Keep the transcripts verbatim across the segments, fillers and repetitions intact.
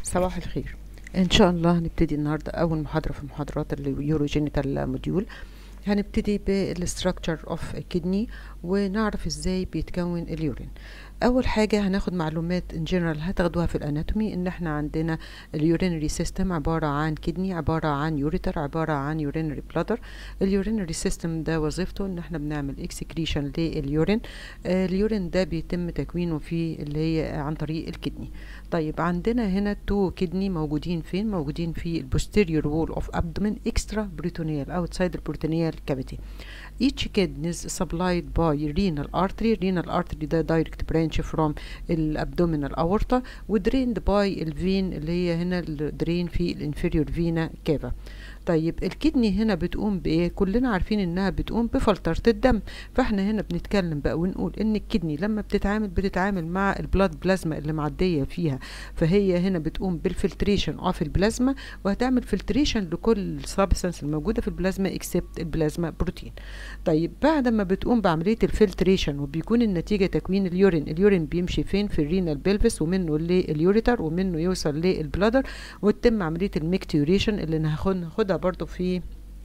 صباح الخير. ان شاء الله هنبتدي النهارده اول محاضره في محاضرات اليوروجينيتال موديول. هنبتدي بالستراكشر اوف كدني ونعرف ازاي بيتكون اليورين. اول حاجه هناخد معلومات ان جنرال هتاخدوها في الاناتومي، ان احنا عندنا اليورينري سيستم عباره عن كدني، عباره عن يوريتر، عباره عن يورينري بلادر. اليورينري سيستم ده وظيفته ان احنا بنعمل اكسكريشن لليورين. آه اليورين ده بيتم تكوينه في اللي هي عن طريق الكدني. طيب عندنا هنا تو كدني موجودين فين؟ موجودين في البوستيريور وول اوف ابدومين اكسترا بريتونيال اوتسايد البروتينيال كافيتي. each kidney is supplied by renal artery. renal artery ده direct branch from الابدومينال aorta و drained by الفين اللي هي هنا الدرين في الانفيريور فينا كافا. طيب الكدني هنا بتقوم بايه؟ كلنا عارفين انها بتقوم بفلترة الدم، فاحنا هنا بنتكلم بقى ونقول ان الكدني لما بتتعامل بتتعامل مع البلاد بلازما اللي معديه فيها، فهي هنا بتقوم بالفلتريشن اوف البلازما، وهتعمل فلتريشن لكل السبستانس الموجوده في البلازما اكسبت البلازما بروتين. طيب بعد ما بتقوم بعمليه الفلتريشن وبيكون النتيجه تكوين اليورين، اليورين بيمشي فين؟ في الرينال بيلفس، ومنه لليوريتر، ومنه يوصل للبلادر، وتتم عمليه الميكتيوريشن اللي هناخدها برضو في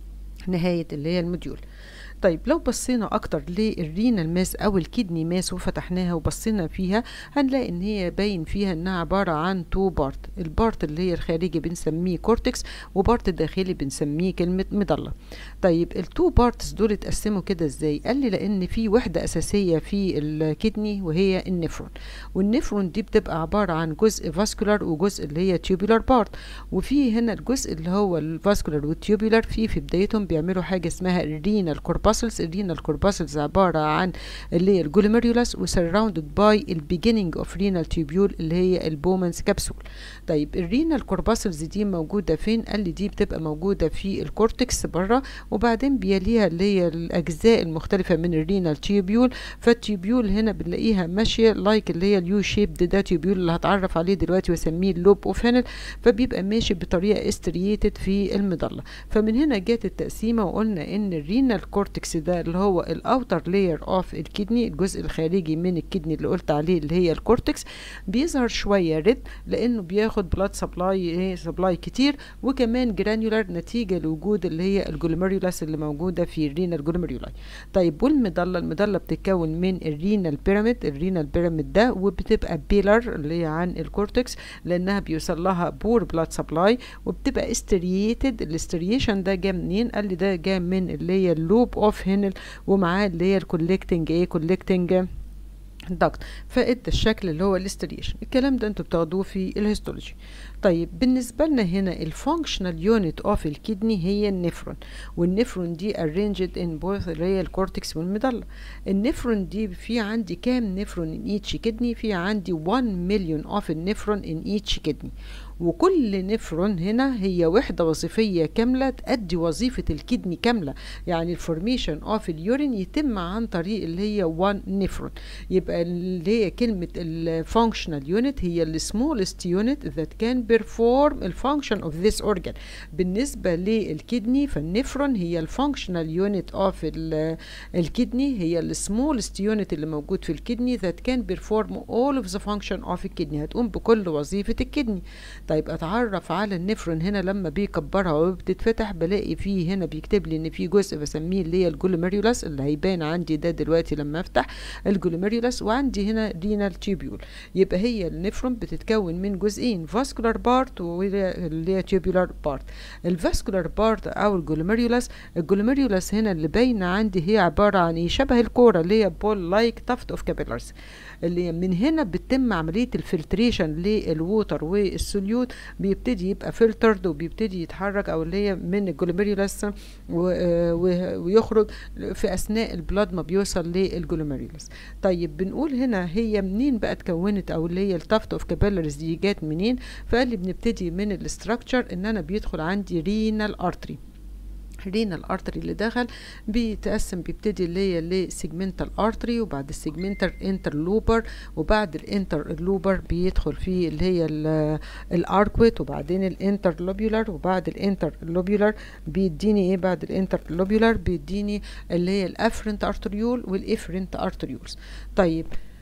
نهاية اللي هي الموديول. طيب لو بصينا اكتر للرينال ماس او الكدني ماس وفتحناها وبصينا فيها، هنلاقي ان هي باين فيها انها عبارة عن تو بارت. البارت اللي هي الخارجي بنسميه كورتكس، وبارت الداخلي بنسميه كلمة مضلة. طيب التو بارتس دول اتقسموا كده ازاي؟ قال لي لان في وحدة اساسية في الكدني وهي النفرون، والنفرون دي بتبقى عبارة عن جزء فاسكولار وجزء اللي هي تيوبولار بارت. وفي هنا الجزء اللي هو الفاسكولار والتيوبولار في في بدايتهم بيعملوا حاجة اسمها الرينال كورباسلز. الرينال كورباسلز عبارة عن اللي هي الجلوميريولاس وسراوندد باي البيجيننج اوف رينال تيوبيول اللي هي البومنز كبسول. طيب الرينال كورباسلز دي موجودة فين؟ قال لي دي بتبقى موجودة في الكورتكس بره، وبعدين بيليها اللي هي الاجزاء المختلفة من الرينال تيوبيول. فالتيوبيول هنا بنلاقيها ماشية لايك اللي هي اليو شيب، ده تيوبيول اللي هتعرف عليه دلوقتي واسميه اللوب اوف هينل، فبيبقى ماشي بطريقة استريتد في المظلة. فمن هنا جت التقسيمة وقلنا ان الرينال كورتكس ده اللي هو الاوتر لاير اوف الكدني، الجزء الخارجي من الكدني اللي قلت عليه اللي هي الكورتكس، بيظهر شويه ريد لانه بياخد بلاد سبلاي سبلاي كتير، وكمان جرانيولار نتيجه لوجود اللي هي الجلوميريولاس اللي موجوده في الرينال جلوميرولاي. طيب والمضله، المضله بتتكون من الرينال بيراميد. الرينال بيراميد ده وبتبقى بيلر اللي هي عن الكورتكس لانها بيوصل لها بور بلاد سبلاي، وبتبقى استريتد. الاستريشن ده جاء منين؟ قال لي ده جاء من اللي هي اللوب اوف هينل، ومعاه اللي هي الكولكتنج ايه كولكتنج داكت، فادى الشكل اللي هو الاستريشن. الكلام ده انتوا بتاخدوه في الهيستولوجي. طيب بالنسبه لنا هنا الفانكشنال يونت اوف الكدني هي النفرون، والنفرون دي arranged in both اللي هي الكورتكس والمضله. النفرون دي في عندي كام نفرون in each كدني؟ في عندي واحد مليون اوف النفرون in each كدني، وكل نفرون هنا هي وحدة وظيفية كاملة تأدي وظيفة الكدني كاملة. يعني الفورميشن اوف اليورين يتم عن طريق اللي هي واحد نفرون. يبقى اللي هي كلمة الفانكشنال يونت هي السمولست يونت that can perform الفانكشن of this organ. بالنسبة للكدني فالنفرون هي الفانكشنال يونت اوف الكدني، هي السمولست يونت اللي موجود في الكدني that can perform all of the function of الكدني، هتقوم بكل وظيفة الكدني. طيب اتعرف على النفرون هنا لما بيكبرها وبتتفتح، بلاقي فيه هنا بيكتب لي ان في جزء بسميه اللي هي الجلوميريولاس اللي هيبان عندي ده دلوقتي لما افتح الجلوميريولاس، وعندي هنا رينال تيوبيول. يبقى هي النفرون بتتكون من جزئين، فاسكولار بارت واللي هي تيوبيولار بارت. الفاسكولار بارت او الجلوميريولاس، الجلوميريولاس هنا اللي باينه عندي هي عباره عن ايه؟ شبه الكوره اللي هي بول لايك تافت اوف كابيلارز، اللي من هنا بتتم عمليه الفلتريشن للووتر والسوليوت، بيبتدي يبقى فلترد وبيبتدي يتحرك او اللي هي من الجلوميريولاس ويخرج في اثناء البلاد ما بيوصل للجلوميريولاس. طيب بنقول هنا هي منين بقى اتكونت او اللي هي التافت اوف كابيلارز دي جات منين؟ فقال لي بنبتدي من الاستراكشر ان انا بيدخل عندي رينال ارتري. الرينال ارتري اللي دخل بيتقسم، بيبتدي اللي هي لسيجمنتال ارتري، وبعد السيجمنتال انترلوبر، وبعد الانترلوبر بيدخل فيه اللي هي الاركويت، وبعدين الانترلوبيولار، وبعد الانترلوبيولار بيديني ايه؟ بعد الانترلوبيولار بيديني اللي هي الافرنت ارتريول والافرنت ارتريولز. طيب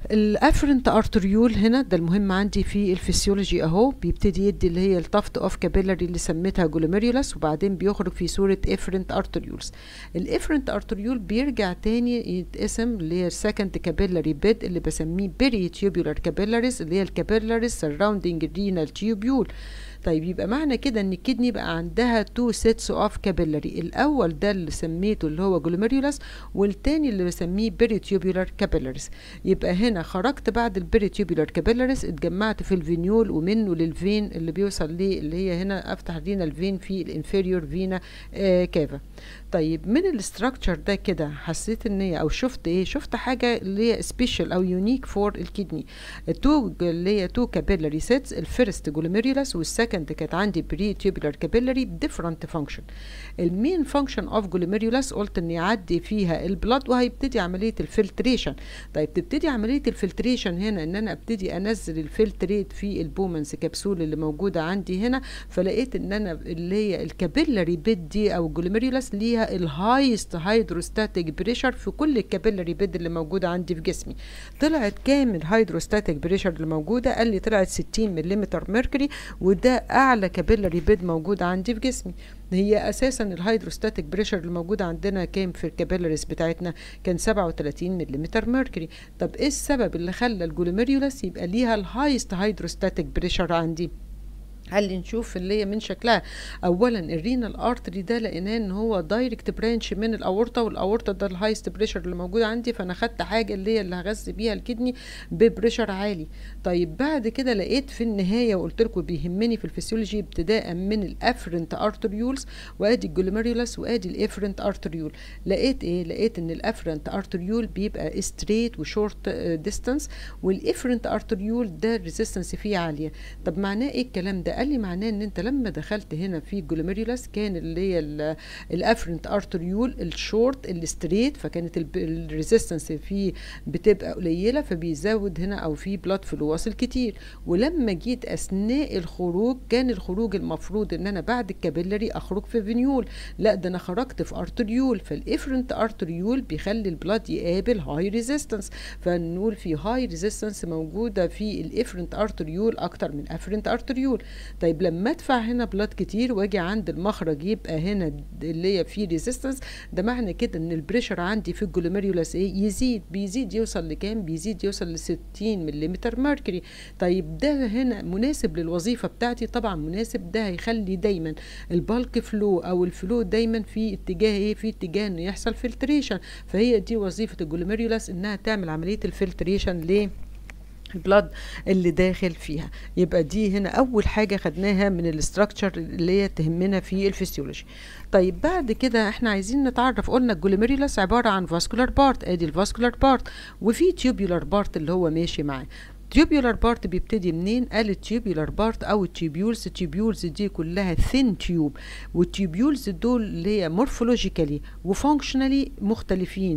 الافرنت ارتريول هنا ده المهم عندي في الفسيولوجي اهو، بيبتدي يدي اللي هي الطفت اوف كابيلاري اللي سميتها جلوميريولاس، وبعدين بيخرج في صوره افرنت ارتريولز. الافرنت ارتريول بيرجع تاني يتقسم اللي هي السكند كابيلاري بيد اللي بسميه بيري تيوبولار كابيلاريز، اللي هي الكابيلاريز سراوندينج الرينال تيوبيول. طيب يبقى معنى كده ان الكدني بقى عندها تو سيتس اوف كابيلاري، الاول ده اللي سميته اللي هو جلوميريولاس، والتاني اللي بسميه بيريتيوبولار كابيلاريز. يبقى هنا خرجت بعد البيريتيوبولار كابيلاريز، اتجمعت في الفينيول ومنه للفين اللي بيوصل ليه اللي هي هنا افتح لينا الفين في الانفيريور فينا آه كافا. طيب من الاستراكشر ده كده حسيت ان هي او شفت ايه؟ شفت حاجه اللي هي سبيشال او يونيك فور الكدني. التو اللي هي تو كابيلاري سيتس، الفيرست جلوميريولاس والسكند كانت عندي بري تيوبولار كابيلاري ديفرنت فانكشن. المين فانكشن اوف جلوميريولاس قلت ان يعدي فيها البلاد وهيبتدي عمليه الفلتريشن. طيب تبتدي عمليه الفلتريشن هنا ان انا ابتدي انزل الفلتريت في البومنز كبسول اللي موجوده عندي هنا، فلقيت ان انا اللي هي الكابيلاري بيد دي او جلوميريولاس ليها الهايست هيدروستاتيك بريشر في كل الكابيلاري بيد اللي موجوده عندي في جسمي. طلعت كام الهيدروستاتيك بريشر اللي موجوده؟ قال لي طلعت ستين ملم ميركوري، وده اعلى كابيلاري بيد موجود عندي في جسمي. هي اساسا الهيدروستاتيك بريشر اللي موجود عندنا كام في الكابيلاريز بتاعتنا؟ كان سبعة وتلاتين ملم ميركوري. طب ايه السبب اللي خلى الجلوميريولاس يبقى ليها الهايست هيدروستاتيك بريشر عندي؟ قال لي نشوف اللي هي من شكلها. اولا الرينال ارتري ده لقيناه ان هو دايركت برانش من الاورطه، والاورطه ده الهايست بريشر اللي موجود عندي، فانا خدت حاجه اللي هي اللي هغذي بيها الكدني ببريشر عالي. طيب بعد كده لقيت في النهايه، وقلت لكم بيهمني في الفسيولوجي ابتداء من الافرنت ارتريولز، وادي الجلوميريولاس وادي الافرنت ارتريول. لقيت ايه؟ لقيت ان الافرنت ارتريول بيبقى ستريت وشورت ديستانس، والافرنت ارتريول ده الريزيستنس فيه عاليه. طب معناه ايه الكلام ده؟ قال لي معناه ان انت لما دخلت هنا في الجلوميريولاس كان اللي هي الافرنت ارتريول الشورت الستريت، فكانت الريزيستنس فيه بتبقى قليله، فبيزود هنا او في بلاد فلو واصل كتير. ولما جيت اثناء الخروج كان الخروج المفروض ان انا بعد الكابيلاري اخرج في فينيول، لا ده انا خرجت في ارتريول. فالافرنت ارتريول بيخلي البلاد يقابل هاي ريزيستنس، فنقول في هاي ريزيستنس موجوده في الافرنت ارتريول اكتر من افرنت ارتريول. طيب لما ادفع هنا بلاد كتير واجي عند المخرج يبقى هنا اللي هي فيه ريزيستنس، ده معنى كده ان البريشر عندي في الجلوميريولاس ايه؟ يزيد. بيزيد يوصل لكام؟ بيزيد يوصل ل ستين ملم ميركوري. طيب ده هنا مناسب للوظيفه بتاعتي؟ طبعا مناسب. ده هيخلي دايما البالك فلو او الفلو دايما في اتجاه ايه؟ في اتجاه انه يحصل فلتريشن. فهي دي وظيفه الجلوميريولاس، انها تعمل عمليه الفلتريشن ليه؟ البلاد اللي داخل فيها. يبقى دي هنا اول حاجه خدناها من الاستراكشر اللي هي تهمنا في الفسيولوجي. طيب بعد كده احنا عايزين نتعرف، قلنا الجلوميريولاس عباره عن فاسكولار بارت، ادي الفاسكولار بارت، وفي تيوبولار بارت اللي هو ماشي معاه. tubular بارت بيبتدي منين؟ قال التيوبولار بارت او التيوبيولز. التيوبيولز دي كلها ثين تيوب، والتيوبيولز دول اللي هي مورفولوجيكالي وفانكشنالي مختلفين،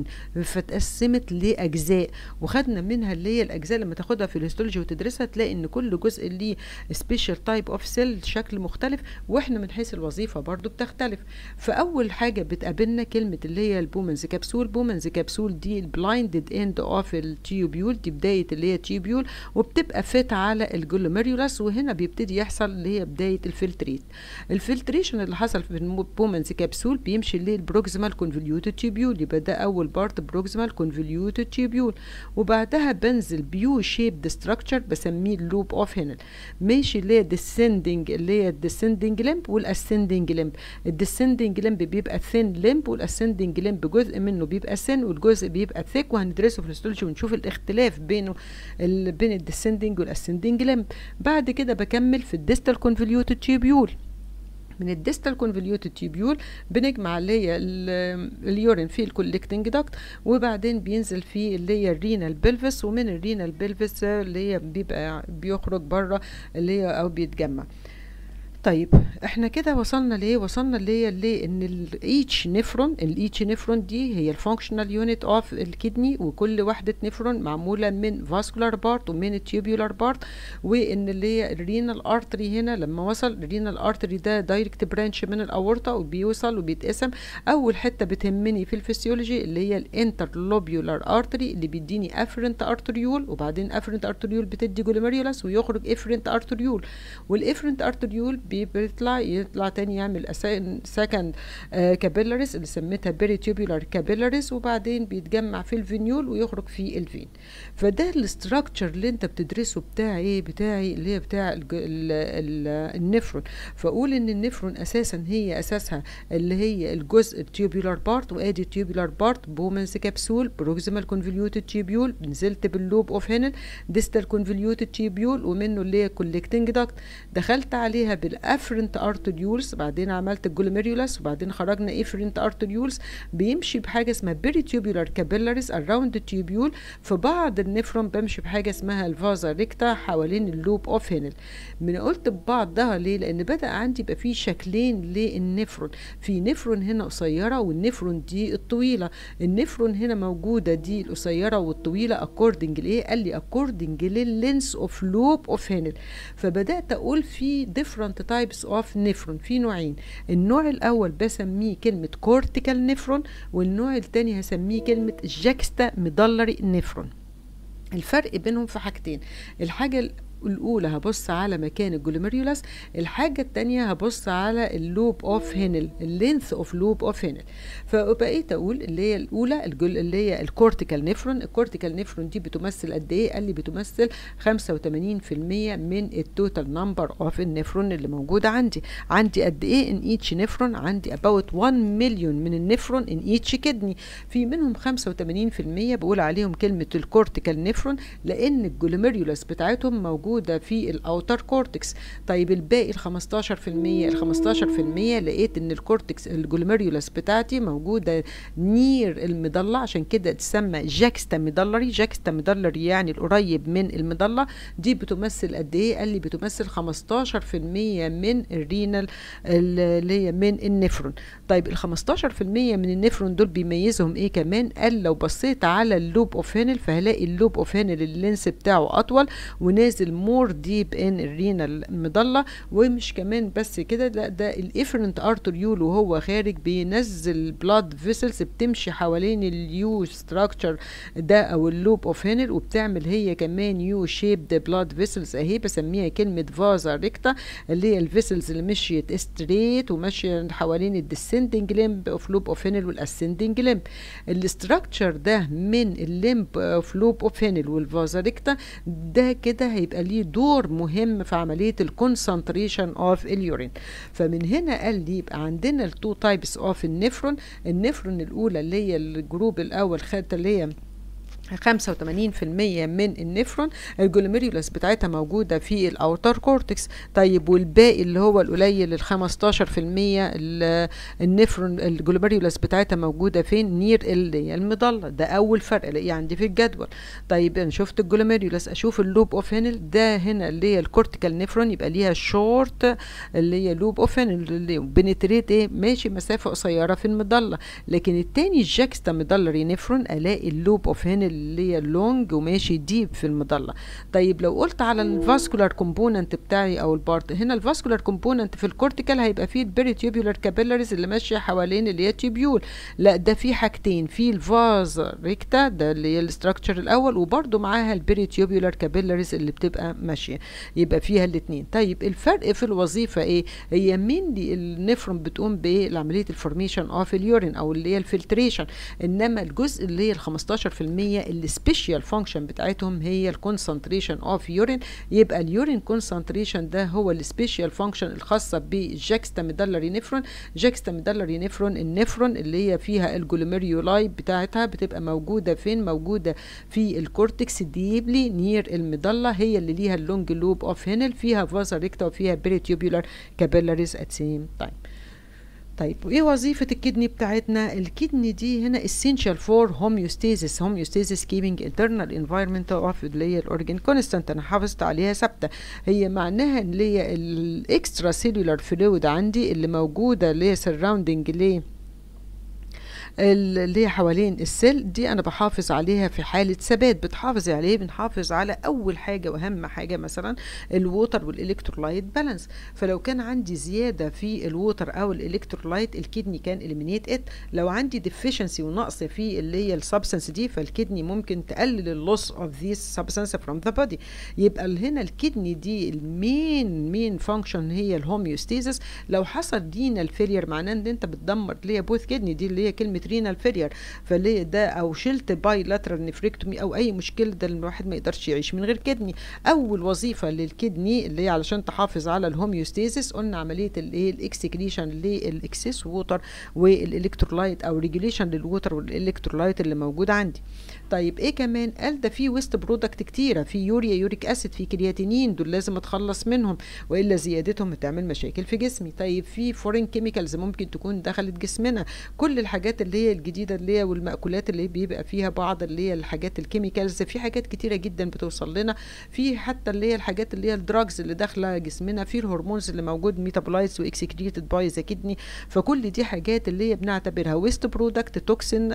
فتقسمت لاجزاء، وخدنا منها اللي هي الاجزاء لما تاخدها في الهيستولوجي وتدرسها تلاقي ان كل جزء ليه سبيشال تايب اوف سيل شكل مختلف، واحنا من حيث الوظيفه برضو بتختلف. فاول حاجه بتقابلنا كلمه اللي هي البومنز كبسول. بومنز كبسول دي البلايندد اند اوف التيوبيول، دي بدايه اللي هي تيوبيول، وبتبقى فات على الجلوميريولاس، وهنا بيبتدي يحصل اللي هي بدايه الفلتريت. الفلتريشن اللي حصل في البومنز كبسول بيمشي للبروكسيمال كونفوليوتد تيوبيول، يبقى ده اول بارت بروكسيمال كونفوليوتد تيوبيول. وبعدها بنزل بيو شيبد ستراكشر بسميه اللوب اوف هينل، ماشي اللي هي ديسندنج اللي هي الديسندنج لمب والاسندنج لمب. الديسندنج لمب بيبقى ثين لمب، والاسندنج لمب جزء منه بيبقى ثين والجزء بيبقى ثيك، وهندرسه في الهيستولوجي ونشوف الاختلاف بينه بين الديسندنج والاسندنج لمب. بعد كده بكمل في الديستال كونفوليوتد تيوبيول. من الديستال كونفوليوتد تيوبيول بنجمع اللي هي اليورين في الكولكتنج داكت، وبعدين بينزل في اللي هي الرينال بلفس، ومن الرينال بلفس اللي هي بيبقى بيخرج بره اللي هي او بيتجمع. طيب احنا كده وصلنا ليه؟ وصلنا ليه ليه ان الايتش نفرون الايتش نفرون دي هي الفانكشنال يونت اوف الكدني، وكل وحده نفرون معموله من فاسكولار بارت ومن تيوبولار بارت، وان اللي هي الرينال ارتري هنا لما وصل الرينال ارتري ده دايركت برانش من الاورطه وبيوصل وبيتقسم. اول حته بتهمني في الفسيولوجي اللي هي الانترلوبيولار ارتري اللي بيديني افرنت ارتريول، وبعدين افرنت ارتريول بتدي جلوميريولاس ويخرج افرنت ارتريول، والافرنت ارتريول بيطلع يطلع تاني يعمل سكند كابيلاريز اللي سميتها بيريتيوبولار كابيلاريز، وبعدين بيتجمع في الفينيول ويخرج في الفين. فده الاستراكشر اللي انت بتدرسه بتاع ايه؟ بتاعي اللي هي بتاع ال ال ال النفرون. فاقول ان النفرون اساسا هي اساسها اللي هي الجزء التيوبولار بارت، وادي التيوبولار بارت بومنز كبسول بروكسيمال كونفوليوتد تيوبيول، نزلت باللوب اوف هينل ديستال كونفوليوتد تيوبيول، ومنه اللي هي كولكتنج داكت، دخلت عليها بالافرنت ارتريولز، بعدين عملت الجلوميريولاس، وبعدين خرجنا افرنت ارتريولز بيمشي بحاجه اسمها بيريتيوبولار كابيلاريز اراوند التيوبيول. في بعض النفرون بمشي بحاجه اسمها الفازا ريكتا حوالين اللوب اوف هينل. من قلت ببعض ده ليه؟ لان بدا عندي يبقى في شكلين للنفرون، في نفرون هنا قصيره والنفرون دي الطويله. النفرون هنا موجوده دي القصيره والطويله اكوردنج لايه؟ قال لي اكوردنج لللينس اوف لوب اوف هينل. فبدات اقول في ديفرنت تايبس اوف نفرون، في نوعين. النوع الاول بسميه كلمه كورتيكال نفرون، والنوع الثاني هسميه كلمه جاكستا ميدلري نفرون. الفرق بينهم في حاجتين، الحاجه الاولى هبص على مكان الجلوميريولاس، الحاجه الثانيه هبص على اللوب اوف هينل، اللينث اوف لوب اوف هينل. فبقيت اقول اللي هي الاولى اللي هي الكورتيكال نفرون. الكورتيكال نفرون دي بتمثل قد ايه؟ قال لي بتمثل خمسة وثمانين في المية من التوتال نمبر اوف النفرون اللي موجوده عندي. عندي قد ايه ان ايتش نفرون؟ عندي about واحد مليون من النفرون ان ايتش كدني، في منهم خمسة وثمانين في المية بقول عليهم كلمه الكورتيكال نفرون لان الجلوميريولاس بتاعتهم موجود موجودة في الاوتر كورتكس. طيب الباقي ال خمستاشر في المية، ال خمستاشر في المية لقيت ان الكورتكس الجلوميريولاس بتاعتي موجودة نير المضلة، عشان كده تسمى جاكستا ميدلري. جاكستا ميدلري يعني القريب من المضلة. دي بتمثل قد ايه؟ قال لي بتمثل خمستاشر في المية من الرينال اللي هي من النفرون. طيب ال خمستاشر في المية من النفرون دول بيميزهم ايه كمان؟ قال لو بصيت على اللوب اوف هينل فهلاقي اللوب اوف هينل اللينس بتاعه اطول ونازل مور ديب ان الرينال مضله. ومش كمان بس كده، لا ده الافرنت ارتريول وهو خارج بينزل بلاد فيسلز بتمشي حوالين اليو ستراكشر ده او اللوب اوف هينل، وبتعمل هي كمان يو شيبد بلاد فيسلز اهي بسميها كلمه فازا ريكتا، اللي هي الفيسلز اللي مشيت ستريت وماشيه حوالين الديسندنج ليمب اوف لوب اوف هينل والاسندنج ليمب. الاستراكشر ده من الليمب اوف لوب اوف هينل والفازا ريكتا ده كده هيبقى ليه دور مهم في عمليه الكونسنتريشن اوف اليورين. فمن هنا قال لي يبقى عندنا التو تايبس اوف النفرون. النفرون الاولى اللي هي الجروب الاول خدت اللي هي خمسة وثمانين في المية من النفرون، الجلوميريولاس بتاعتها موجودة في الاوتر كورتكس. طيب والباقي اللي هو القليل ال خمستاشر في المية النفرون الجلوميريولاس بتاعتها موجودة فين؟ نير المضلة. ده اول فرق الاقيه عندي في الجدول. طيب انا شفت الجلوميريولاس، اشوف اللوب اوف هينل ده هنا اللي هي الكورتيكال نفرون يبقى ليها شورت اللي هي لوب اوف هينل اللي بنتريت ايه؟ ماشي مسافة قصيرة في المضلة. لكن التاني الجاكستا ميدلري نفرون الاقي اللوب اوف هينل اللي هي اللونج وماشي ديب في المضله. طيب لو قلت على الفاسكولار كومبوننت بتاعي او البارت، هنا الفاسكولار كومبوننت في الكورتيكال هيبقى فيه البيريتيوبولار كابيلاريز اللي ماشيه حوالين اللي هي تيوبيول. لا ده في حاجتين، في الفاز ريكتا ده اللي هي الاستراكشر الاول، وبرده معاها البيريتيوبولار كابيلاريز اللي بتبقى ماشيه، يبقى فيها الاثنين. طيب الفرق في الوظيفه ايه؟ هي مين دي النفرون بتقوم بايه؟ عمليه الفورميشن اوف اليورين او اللي هي الفلتريشن، انما الجزء اللي هي ال خمستاشر في المية السبيشال فانكشن بتاعتهم هي الكونسنتريشن اوف يورين. يبقى اليورين كونسنتريشن ده هو السبيشال فانكشن الخاصه بالجاكستا ميدلري نفرون. جاكستا ميدلري نفرون النفرون اللي هي فيها الجلوميريولاي بتاعتها بتبقى موجوده فين؟ موجوده في الكورتكس ديبلي نير المضله، هي اللي ليها اللونج لوب اوف هينل، فيها فازا ريكتا وفيها بريتيوبولار كابيلاريز ات سيم تايم. طيب وايه وظيفة الكدني بتاعتنا؟ الكدني دي هنا essential for homeostasis homeostasis keeping internal environment of اللي هي الاورجن كونستانت، انا حافظت عليها ثابتة. هي معناها اللي هي الاكسترا سيلولار فلويد عندي اللي موجودة اللي هي سراوندنج ليه اللي هي حوالين السيل دي، انا بحافظ عليها في حاله ثبات. بتحافظ عليه، بنحافظ على اول حاجه واهم حاجه مثلا الووتر والالكترولايت بالانس. فلو كان عندي زياده في الووتر او الالكترولايت الكدني كان اليمينيت ات. لو عندي ديفيشنسي ونقص في اللي هي السبستانس دي فالكدني ممكن تقلل اللوس اوف ذيس سبستانس فروم ذا بودي. يبقى هنا الكدني دي المين مين فانكشن هي الهوميوستيزس. لو حصل رينال فيلير معناه ان انت بتدمر اللي هي بوث كدني دي اللي هي كلمه رينال فيلير، فليه ده او شلت باي لاترال نفريكتومي او اي مشكله ده الواحد ما يقدرش يعيش من غير كدني. اول وظيفه للكدني اللي هي علشان تحافظ على الهوميوستاسيس قلنا عمليه الايه الاكسكريشن للاكسس ووتر والالكترولايت او ريجوليشن للووتر والالكترولايت اللي موجود عندي. طيب ايه كمان؟ قال ده في ويست برودكت كتيره، في يوريا يوريك اسيد، في كرياتينين، دول لازم اتخلص منهم والا زيادتهم هتعمل مشاكل في جسمي. طيب في فورين كيميكالز ممكن تكون دخلت جسمنا، كل الحاجات اللي هي الجديده اللي هي والمأكولات اللي بيبقى فيها بعض اللي هي الحاجات الكيميكالز، في حاجات كتيره جدا بتوصل لنا، في حتى اللي هي الحاجات اللي هي الدراجز اللي داخله جسمنا، في الهرمونز اللي موجود ميتابولايتس واكسكريتد باي ذا كدني. فكل دي حاجات اللي هي بنعتبرها ويست برودكت توكسين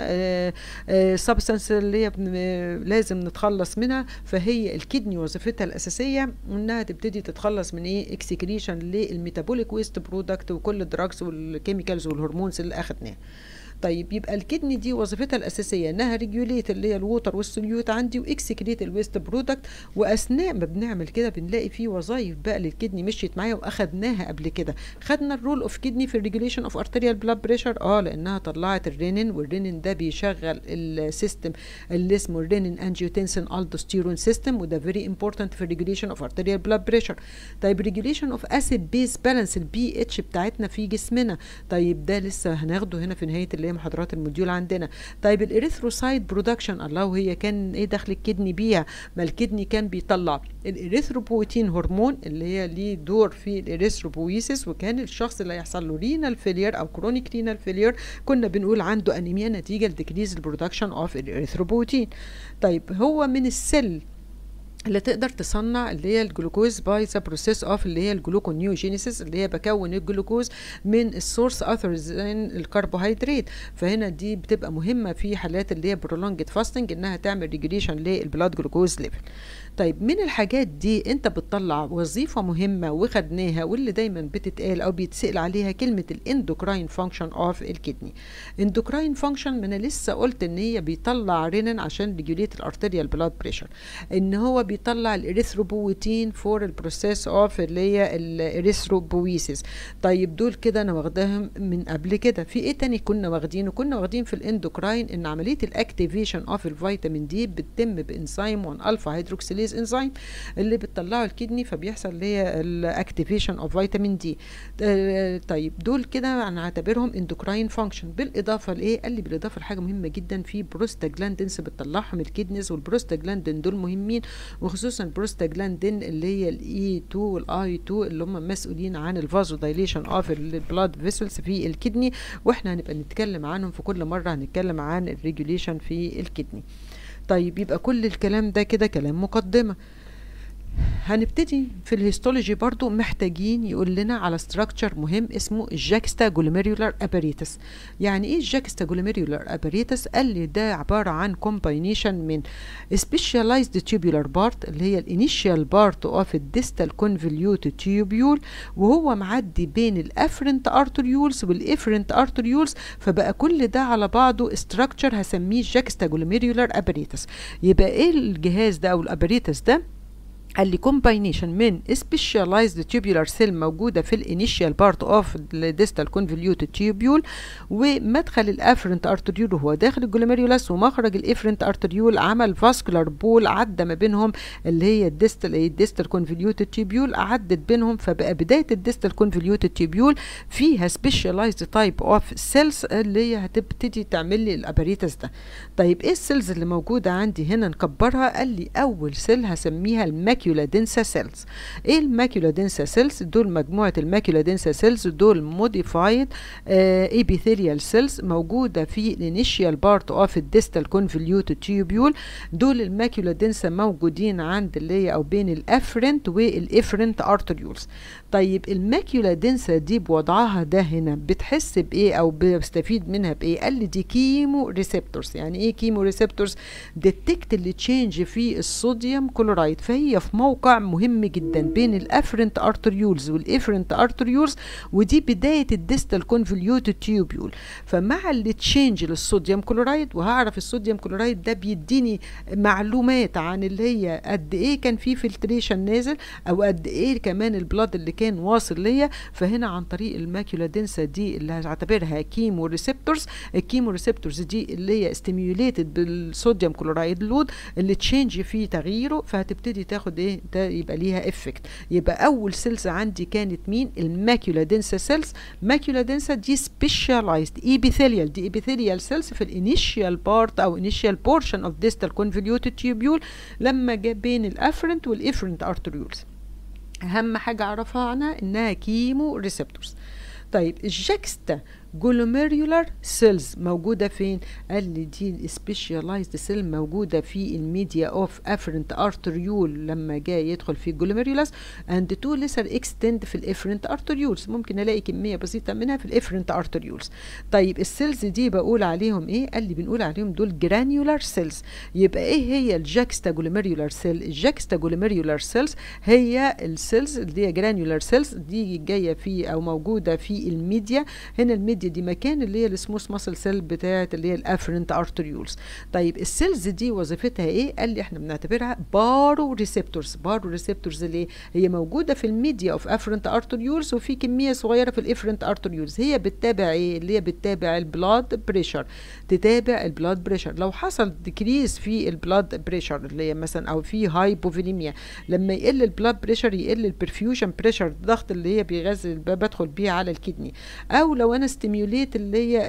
سبستانس اللي هي لازم نتخلص منها. فهي الكدني وظيفتها الاساسيه انها تبتدي تتخلص من ايه اكسكريشن للميتابوليك ويست برودكت وكل الدراجز والكيميكالز والهرمونز اللي اخدناها. طيب يبقى الكدني دي وظيفتها الاساسيه انها ريجوليت اللي هي الووتر والسوليوت عندي واكسكريت الويست برودكت. واثناء ما بنعمل كده بنلاقي في وظائف بقى للكدني مشيت معايا واخدناها قبل كده. خدنا الرول اوف كدني في الريجوليشن اوف ارتيريال بلاد بريشر، اه لانها طلعت الرينين، والرينين ده بيشغل السيستم اللي اسمه الرينين انجيوتنسين الدوستيرون سيستم، وده فيري امبورتنت في الريجوليشن اوف ارتيريال بلاد بريشر. طيب ريجوليشن اوف اسيد بيس بالانس البي اتش بتاعتنا في جسمنا، طيب ده لسه هناخده هنا في نهايه اللي محاضرات الموديول عندنا. طيب الاريثروسايت برودكشن، الله وهي كان ايه دخل الكدني بيها؟ ما الكدني كان بيطلع الاريثروبويتين هرمون اللي هي ليه دور في الاريثروبويسيس، وكان الشخص اللي هيحصل له رينال فيلير او كرونيك رينال فيلير كنا بنقول عنده انيميا نتيجه لديكريز البرودكشن اوف الاريثروبويتين. طيب هو من السيل اللي تقدر تصنع اللي هي الجلوكوز باي ذا بروسيس اوف اللي هي الجلوكونيوجينيسيس، اللي هي بكون الجلوكوز من السورس اثر زي الكربوهيدرات. فهنا دي بتبقى مهمه في حالات اللي هي برولونجد فاستنج انها تعمل ريجوليشن للبلاد جلوكوز ليفل. طيب من الحاجات دي انت بتطلع وظيفه مهمه وخدناها واللي دايما بتتقال او بيتسال عليها كلمه الاندوكراين فانكشن اوف الكدني. اندوكراين فانكشن ما انا لسه قلت ان هي بيطلع رينين عشان ريجوليت الارتيريال بلاد بريشر، ان هو بيطلع الاريثروبويتين فور البروسيس اوف اللي هي الاريثروبويسيس. طيب دول كده انا واخداهم من قبل كده. في ايه تاني كنا واخدينه؟ كنا واخدين في الاندوكراين ان عمليه الاكتيفيشن اوف الفيتامين دي بتتم بانزيم واحد الفا هيدروكسيليز انزيم اللي بتطلعه الكدني، فبيحصل اللي هي الاكتيفيشن اوف فيتامين دي. طيب دول كده هنعتبرهم اندوكراين فانكشن. بالاضافه لايه؟ قال لي بالاضافه لحاجه مهمه جدا في بروستاجلاندينز بتطلعهم الكدنيز، والبروستاجلاندين دول مهمين وخصوصا البروستاجلاندين اللي هي الاي اتنين والاي اتنين اللي هم مسؤولين عن الفازو دايليشن اوف البلاد فيسلز في الكدني، واحنا هنبقى نتكلم عنهم في كل مره هنتكلم عن الريجوليشن في الكدني. طيب يبقى كل الكلام ده كده كلام مقدمه. هنبتدي في الهيستولوجي برضو محتاجين يقول لنا على ستراكشر مهم اسمه الجاكستا جلوميرولار اباريتس. يعني ايه الجاكستا جلوميرولار اباريتس؟ قال لي ده عباره عن كومباينيشن من سبيشاليزد تيوبولار بارت اللي هي الانيشال بارت اوف الديستال كونفوليوتد تيوبيول، وهو معدي بين الافرنت ارتريولز والافرنت ارتريولز، فبقى كل ده على بعضه ستراكشر هسميه الجاكستا جلوميرولار اباريتس. يبقى ايه الجهاز ده او الاباريتس ده؟ قال لي combination من specialized tubular cell موجودة في الانيشال بارت اوف الديستال كونفوليوتد تيوبيول، ومدخل الافرنت ارتريول وهو داخل الجلوميريولاس، ومخرج الافرنت ارتريول عمل فاسكولار بول عدى ما بينهم اللي هي الديستال الديستال كونفوليوتد تيوبيول عدت بينهم، فبقى بداية الديستال كونفوليوتد تيوبيول فيها specialized type of cells اللي هي هتبتدي تعمل لي الاباريتس ده. طيب ايه السيلز اللي موجودة عندي هنا نكبرها؟ قال لي اول سيل هسميها الماك الماكيولا دنسا سيلز. ايه الماكيولا دنسا سيلز دول؟ مجموعه الماكيولا دنسا سيلز دول موديفايد ابيثيليال سيلز موجوده في الانيشيال بارت اوف الديستال كونفوليوتد تيوبيول. دول الماكيولا دنسا موجودين عند اللي هي او بين الافرنت والافرنت ارتريولز. طيب الماكيولا دنسا دي بوضعها ده هنا بتحس بايه او بستفيد منها بايه؟ قال لي دي كيمو ريسبتورز. يعني ايه كيمو ريسبتورز؟ ديتكت اللي تشينج في الصوديوم كلورايد، فهي في موقع مهم جدا بين الافرنت ارتريولز والافرنت ارتريولز، ودي بدايه الديستال كونفوليوتد تيوبيول. فمع اللي تشينج للصوديوم كلورايد، وهعرف الصوديوم كلورايد ده بيديني معلومات عن اللي هي قد ايه كان في فلتريشن نازل او قد ايه كمان البلاد اللي كان واصل ليا. فهنا عن طريق الماكيولا دنسا دي اللي هعتبرها كيمو ريسبتورز، الكيمو ريسبتورز دي اللي هي ستيميوليتد بالصوديوم كلورايد لود اللي تشينج فيه تغييره، فهتبتدي تاخد ايه ده يبقى ليها افكت. يبقى اول سيلز عندي كانت مين؟ الماكيولا دنسا سيلز. ماكيولا دنسا دي سبيشاليزد ايبيثيليال، دي ايبيثيليال سيلز في الانيشيال بارت او انيشيال بورشن اوف ديستال كونفوليوتد تيوبيول لما جاء بين الافرنت والافرنت ارتريولز. اهم حاجه اعرفها عنها انها كيمو ريسبتورز. طيب الجاكستا جلوميريولار سيلز موجوده فين؟ قال لي دي السبيشاليزد سيل موجوده في الميديا اوف افرنت ارتريول لما جاي يدخل في الجلوميريولاس، اند تو ليسر اكستند في الافرنت ارتريولز، ممكن الاقي كميه بسيطه منها في الافرنت ارتريولز. طيب السيلز دي بقول عليهم ايه؟ قال لي بنقول عليهم دول جرانيولار سيلز. يبقى ايه هي الجاكستا جلوميريولار سيل؟ الجاكستا جلوميريولار سيلز هي السيلز اللي هي جرانيولار سيلز دي جايه في او موجوده في الميديا. هنا الميديا دي مكان اللي هي السموث ماسل سيل بتاعت اللي هي الافرنت ارتريولز. طيب السيلز دي وظيفتها ايه؟ قال لي احنا بنعتبرها بارو ريسبتورز. بارو ريسبتورز ليه؟ هي موجوده في الميديا اوف افرنت ارتريولز وفي كميه صغيره في الافرنت ارتريولز. هي بتتابع ايه؟ اللي هي بتتابع البلاد بريشر، تتابع البلاد بريشر. لو حصل ديكريز في البلاد بريشر اللي هي مثلا او في هايبوفوليميا، لما يقل البلاد بريشر يقل البرفيوجن بريشر، الضغط اللي هي بيغذي بدخل بيه على الكدني. او لو انا ستيميوليت اللي هي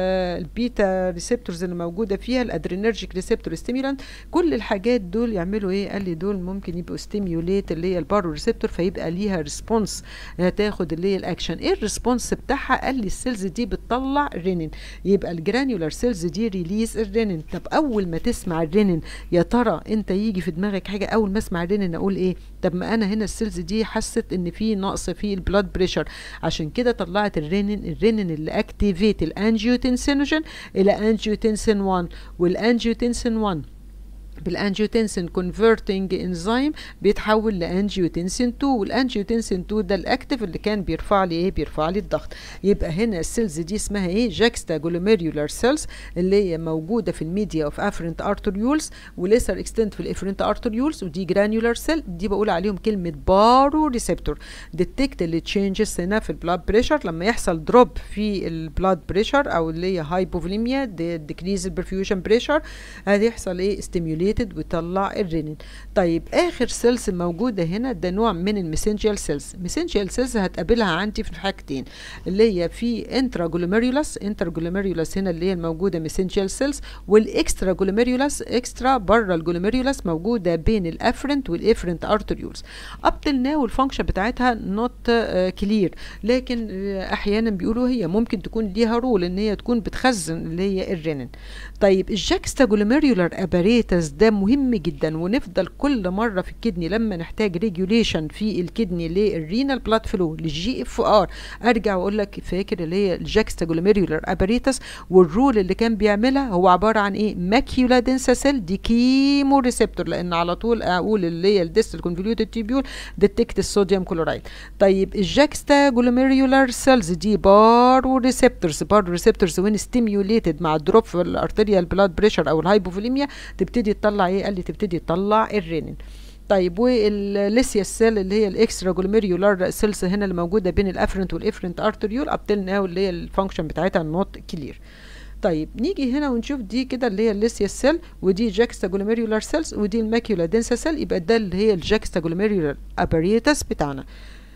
البيتا ريسبتورز اللي موجوده فيها الادرينرجيك ريسبتور ستيمولانت، كل الحاجات دول يعملوا ايه؟ قال لي دول ممكن يبقوا ستيميوليت اللي هي البارو ريسبتور، فيبقى ليها ريسبونس هتاخد اللي هي الاكشن. ايه الريسبونس بتاعها؟ قال لي السيلز دي بتطلع رينين. يبقى الجرانيولار سيلز دي ريليز الرينين. طب اول ما تسمع الرينين يا ترى انت يجي في دماغك حاجه اول ما اسمع الرينين اقول ايه؟ طب ما انا هنا السيلز دي حست ان في نقص في البلاد بريشر، عشان كده طلعت الرينين. الرينين اللي اكتيفيت الانجيوتنسينوجين الى انجيوتنسين واحد، والانجيوتنسين واحد بالانجيوتنسين كونفرتنج انزيم بيتحول لانجيوتنسين اتنين، والانجيوتنسين اتنين ده الاكتف اللي كان بيرفع لي ايه؟ بيرفع لي الضغط. يبقى هنا السيلز دي اسمها ايه؟ جاكستا جلوميريولار سيلز اللي هي موجوده في الميديا اوف افرنت ارتريولز وليسر اكستنت في الافرنت ارتريولز، ودي جرانيولار سيل. دي بقول عليهم كلمه بارو ريسبتور. ديتكت اللي تشينجز هنا في البلاد بريشر لما يحصل دروب في البلاد بريشر او اللي هي هايبوفوليميا، ديكريز البرفيوجن بريشر، هيحصل ايه؟ ستيميوليت ويطلع الرينين. طيب اخر سيلز موجوده هنا ده نوع من الميسنجيال سيلز. ميسنجيال سيلز هتقابلها عندي في حاجتين، اللي هي في انترا جلوميريولاس. انترا جلوميريولاس هنا اللي هي الموجوده ميسنجيال سيلز، والاكسترا جلوميريولاس اكسترا بره الجلوميريولاس موجوده بين الافرنت والافرنت ارتريولز. اب تل ناو الفانكشن بتاعتها نوت كلير، لكن uh, احيانا بيقولوا هي ممكن تكون ليها رول ان هي تكون بتخزن اللي هي الرينين. طيب الجاكستا جلوميريولار اباريتس ده مهم جدا، ونفضل كل مره في الكدني لما نحتاج ريجوليشن في الكدني للرينال بلاد فلو للجي اف ار ارجع واقول لك فاكر اللي هي الجاكستا جلوميريولار اباريتس، والرول اللي كان بيعملها هو عباره عن ايه؟ ماكيولا دنسا سيل دي كيمو ريسبتور، لان على طول اقول اللي هي الديستال كونفوليوتد تيبيول ديتكت الصوديوم كلورايد. طيب الجاكستا جلوميريولار سيلز دي بارو ريسبتورز. بارو ريسبتورز وين ستيميوليتد مع الدروب في الارتريال بلاد بريشر او الهايبوفوليميا تبتدي تطلع ايه؟ قال لي تبتدي تطلع الرينين. طيب والليسيا سيل اللي هي الاكسترا جلوميريولار سيلز هنا اللي موجوده بين الافرنت والافرنت ارتريول ابتل ناو اللي هي الفانكشن بتاعتها نوت كلير. طيب نيجي هنا ونشوف دي كده اللي هي الليسيا سيل، ودي جاكستا جلوميريولار سيلز، ودي الماكيولا دنسا سيل. يبقى ده اللي هي الجاكستا جلوميريولار اباريتس بتاعنا.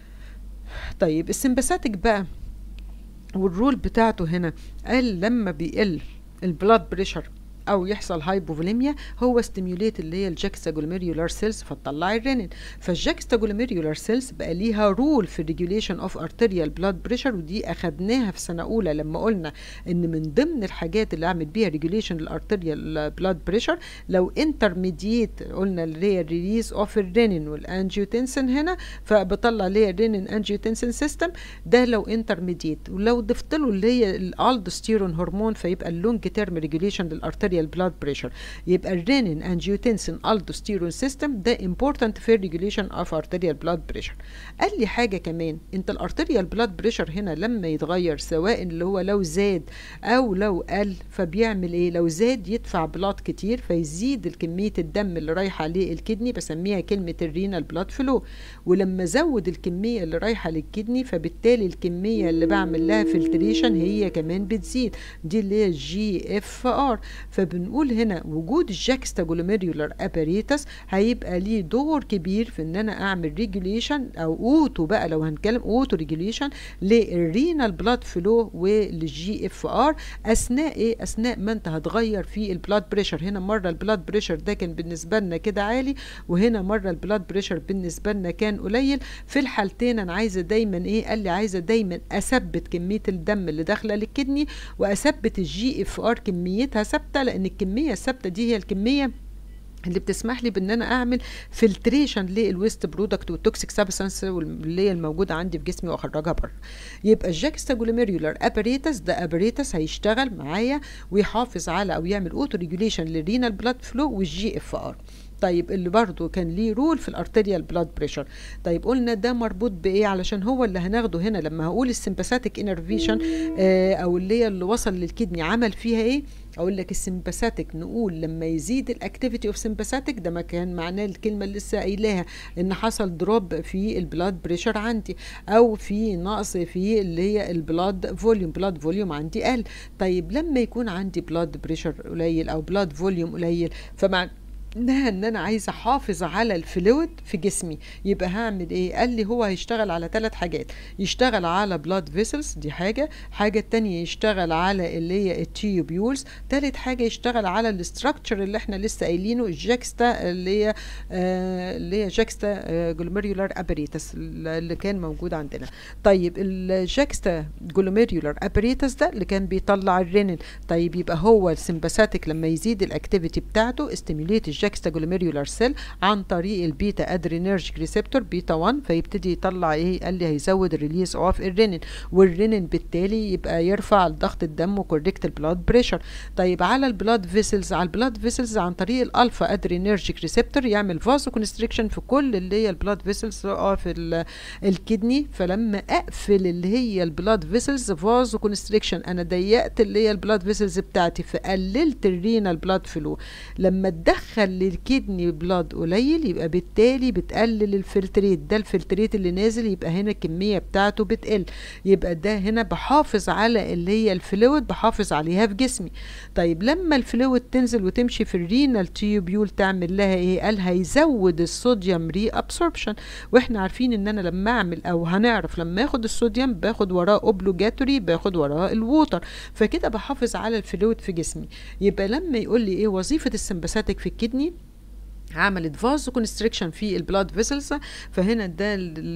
طيب السمباثيك بقى والرول بتاعته هنا قال لما بيقل البلاد بريشر او يحصل هايبوفوليميا هو ستيميوليت اللي هي الجاكستاجلوميريولار سيلز فتطلع الرينين. فالجاكستاجلوميريولار سيلز بقى ليها رول في الريجوليشن اوف ارتيريال بلاد بريشر، ودي اخدناها في سنه اولى لما قلنا ان من ضمن الحاجات اللي اعمل بيها ريجوليشن للارتيريال بلاد بريشر لو انترميديت قلنا اللي هي الريليز اوف الرينين والانجيوتنسين هنا، فبطلع اللي هي الرينين انجيوتنسين سيستم ده لو انترميديت. ولو ضفت له اللي هي الالدوستيرون هرمون فيبقى اللونج تيرم ريجوليشن للارتيريال بلاد بريشر، يبقى الرينين انجيوتنسين الدوستيرون سيستم ده امبورتنت في ريجوليشن اوف ارتيريال بلاد بريشر. قال لي حاجه كمان، انت الارتيريال بلاد بريشر هنا لما يتغير سواء اللي هو لو زاد او لو قل فبيعمل ايه؟ لو زاد يدفع بلاد كتير فيزيد الكميه الدم اللي رايحه للكدني، بسميها كلمه الرينال بلاد فلو. ولما زود الكميه اللي رايحه للكدني فبالتالي الكميه اللي بعمل لها فلتريشن هي كمان بتزيد، دي اللي هي جي اف ار. فبنقول هنا وجود الجاكستاجلوميريولار اباريتس هيبقى ليه دور كبير في ان انا اعمل ريجوليشن او اوتو بقى لو هنتكلم اوتو ريجوليشن للرينال بلاد فلو والجي اف ار اثناء ايه؟ اثناء ما انت هتغير في البلاد بريشر. هنا مره البلاد بريشر ده كان بالنسبه لنا كده عالي، وهنا مره البلاد بريشر بالنسبه لنا كان قليل. في الحالتين انا عايزه دايما ايه؟ قال لي عايزه دايما اثبت كميه الدم اللي داخله للكدني واثبت الجي اف ار كميتها ثابته، لان الكميه الثابته دي هي الكميه اللي بتسمح لي بان انا اعمل فلتريشن للويست برودكت والتوكسيك سابستانس اللي هي الموجوده عندي في جسمي واخرجها بره. يبقى الجاكستاجلوميريولار اباريتس ده اباريتس هيشتغل معايا ويحافظ على او يعمل اوتو ريجوليشن للرينال بلاد فلو والجي اف ار. طيب اللي برضو كان ليه رول في الارتيريال بلاد بريشر، طيب قلنا ده مربوط بايه؟ علشان هو اللي هناخده هنا لما هقول السمباثيك انرفيشن آه او اللي هي اللي وصل للكدني عمل فيها ايه. اقول لك السمباثيك نقول لما يزيد الاكتيفيتي اوف سمباثيك ده ما كان معناه الكلمه اللي لسه قايلاها ان حصل دروب في البلاد بريشر عندي او في نقص في اللي هي البلاد فوليوم، بلاد فوليوم عندي قل. طيب لما يكون عندي بلاد بريشر قليل او بلاد فوليوم قليل فمع انها ان انا عايزه احافظ على الفلويد في جسمي، يبقى هعمل ايه؟ قال لي هو هيشتغل على ثلاث حاجات، يشتغل على بلاد فيسلز دي حاجه، حاجه التانية يشتغل على اللي هي التيوبيولز، ثالث حاجه يشتغل على الاستراكشر اللي احنا لسه قايلينه الجاكستا اللي هي آه اللي هي جاكستا آه جلوميريولار اباريتس اللي كان موجود عندنا. طيب الجاكستا جلوميريولار اباريتس ده اللي كان بيطلع الرينين، طيب يبقى هو السمباثيك لما يزيد الاكتيفيتي بتاعته استيميوليت الجاكستاجلوميريولار سيل عن طريق البيتا ادرينرجيك ريسبتور بيتا واحد فيبتدي يطلع ايه؟ قال لي هيزود الريليز اوف الرينين، والرينين بالتالي يبقى يرفع ضغط الدم وكوريكت البلاد بريشر. طيب على البلاد فيسلز، على البلاد فيسلز عن طريق الالفا ادرينرجيك ريسبتور يعمل فازو كونستريكشن في كل اللي هي البلاد فيسلز اوف الكدني. فلما اقفل اللي هي البلاد فيسلز فازو كونستريكشن انا ضيقت اللي هي البلاد فيسلز بتاعتي فقللت الرينال بلاد فلو. لما تدخل للكدني بلاد قليل يبقى بالتالي بتقلل الفلتريت، ده الفلتريت اللي نازل يبقى هنا الكميه بتاعته بتقل، يبقى ده هنا بحافظ على اللي هي الفلويد بحافظ عليها في جسمي. طيب لما الفلويد تنزل وتمشي في الرينال تيوبيول تعمل لها ايه؟ قال هيزود الصوديوم ري ابسوربشن، واحنا عارفين ان انا لما اعمل او هنعرف لما اخد الصوديوم باخد وراه اوبلوجاتوري باخد وراه الووتر، فكده بحافظ على الفلويد في جسمي. يبقى لما يقول لي ايه وظيفه السمباثيك في الكدني؟ عملت فازو كونستريكشن في البلاد فيسلز، فهنا ده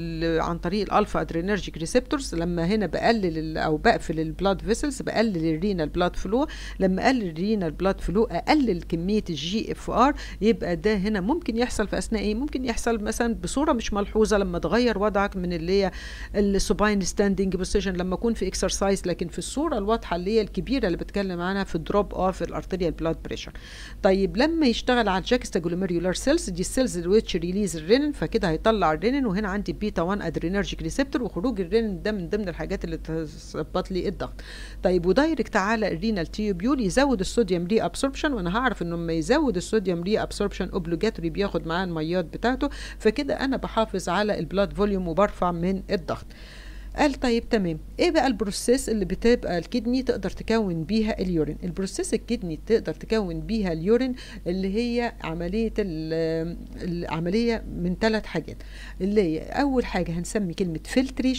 عن طريق الالفا ادرينرجيك ريسبتورز. لما هنا بقلل او بقفل البلاد فيسلز بقلل الرينال بلاد فلو، لما اقلل الرينال بلاد فلو اقلل كميه الجي اف ار. يبقى ده هنا ممكن يحصل في اثناء ايه؟ ممكن يحصل مثلا بصوره مش ملحوظه لما تغير وضعك من اللي هي السوباين ستاندنج بوزيشن لما اكون في اكسرسايز، لكن في الصوره الواضحه اللي هي الكبيره اللي بتكلم عنها في الدروب اوف الارتيريال بلاد بريشر. طيب لما يشتغل على الجاكستاجلوميريولار سيلز دي السيلز اللي ويتش ريليز الرينين، فكده هيطلع الرينين، وهنا عندي بيتا واحد ادرينرجيك ريسبتور، وخروج الرينين ده من ضمن الحاجات اللي تظبط لي الضغط. طيب ودايركت على الرينال تيوبيول يزود الصوديوم ري ابسوربشن، وانا هعرف انه لما يزود الصوديوم ري ابسوربشن اوبليجاتوري بياخد معاه الميات بتاعته، فكده انا بحافظ على البلاد فوليوم وبرفع من الضغط. قال طيب تمام، ايه بقى البروسيس اللي بتبقى الكدني تقدر تكون بيها اليورين؟ البروسيس الكدني تقدر تكون بيها اليورين اللي هي عمليه العمليه من ثلاث حاجات، اللي هي اول حاجه هنسمي كلمه فلتريشن،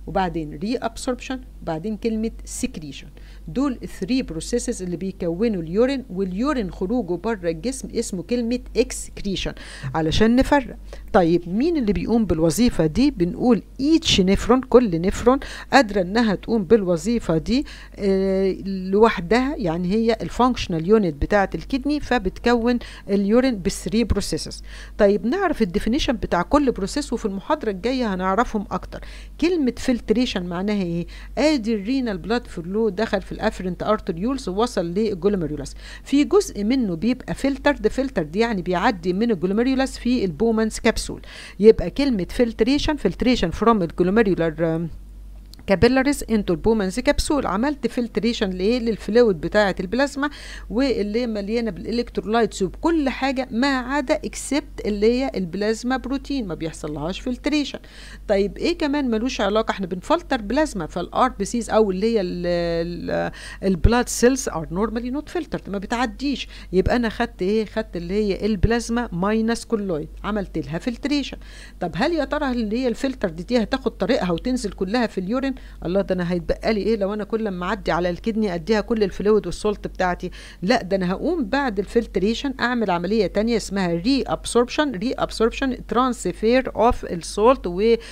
وبعدين ري ابسوربشن، وبعدين كلمه سكريشن. دول الثري بروسيسز اللي بيكونوا اليورين، واليورين خروجه بره الجسم اسمه كلمه اكسكريشن علشان نفرق. طيب مين اللي بيقوم بالوظيفه دي؟ بنقول ايتش نفرون، كل نفرون قادره انها تقوم بالوظيفه دي آه لوحدها، يعني هي الفانكشنال يونت بتاعه الكدني، فبتكون اليورين بالثري بروسيسز. طيب نعرف الديفينيشن بتاع كل بروسيس، وفي المحاضره الجايه هنعرفهم اكتر. كلمه فلتريشن معناها ايه؟ ادي الرينال بلاد فلو دخل في الافرنت ارتريولز ووصل للجلوميريولاس، في جزء منه بيبقى فلترد، فلترد يعني بيعدي من الجلوميريولاس في البومانز كبسول. يبقى كلمه فلتريشن، فلتريشن فروم الجلوميريولار كابيلاريز انتو البومانز كبسول. عملت فلتريشن لايه؟ للفلويد بتاعه البلازما، واللي مليانه بالالكترولايتس وبكل حاجه ما عدا اكسبت اللي هي البلازما بروتين، ما بيحصل لهاش فلتريشن. طيب ايه كمان ملوش علاقه؟ احنا بنفلتر بلازما، فالار بي سيز او اللي هي البلاد سيلز ار نورمالي نوت فلترد، ما بتعديش. يبقى انا خدت ايه؟ خدت اللي هي البلازما ماينس كولويد، عملت لها فلتريشن. طب هل يا ترى اللي هي الفلتر دي هتاخد طريقها وتنزل كلها في اليورين؟ الله، ده انا هيتبقى لي ايه لو انا كل ما اعدي على الكدني اديها كل الفلويد والسولت بتاعتي؟ لا، ده انا هقوم بعد الفلتريشن اعمل عمليه تانية اسمها ري ابسوربشن. ري ابسوربشن ترانسفير اوف السولت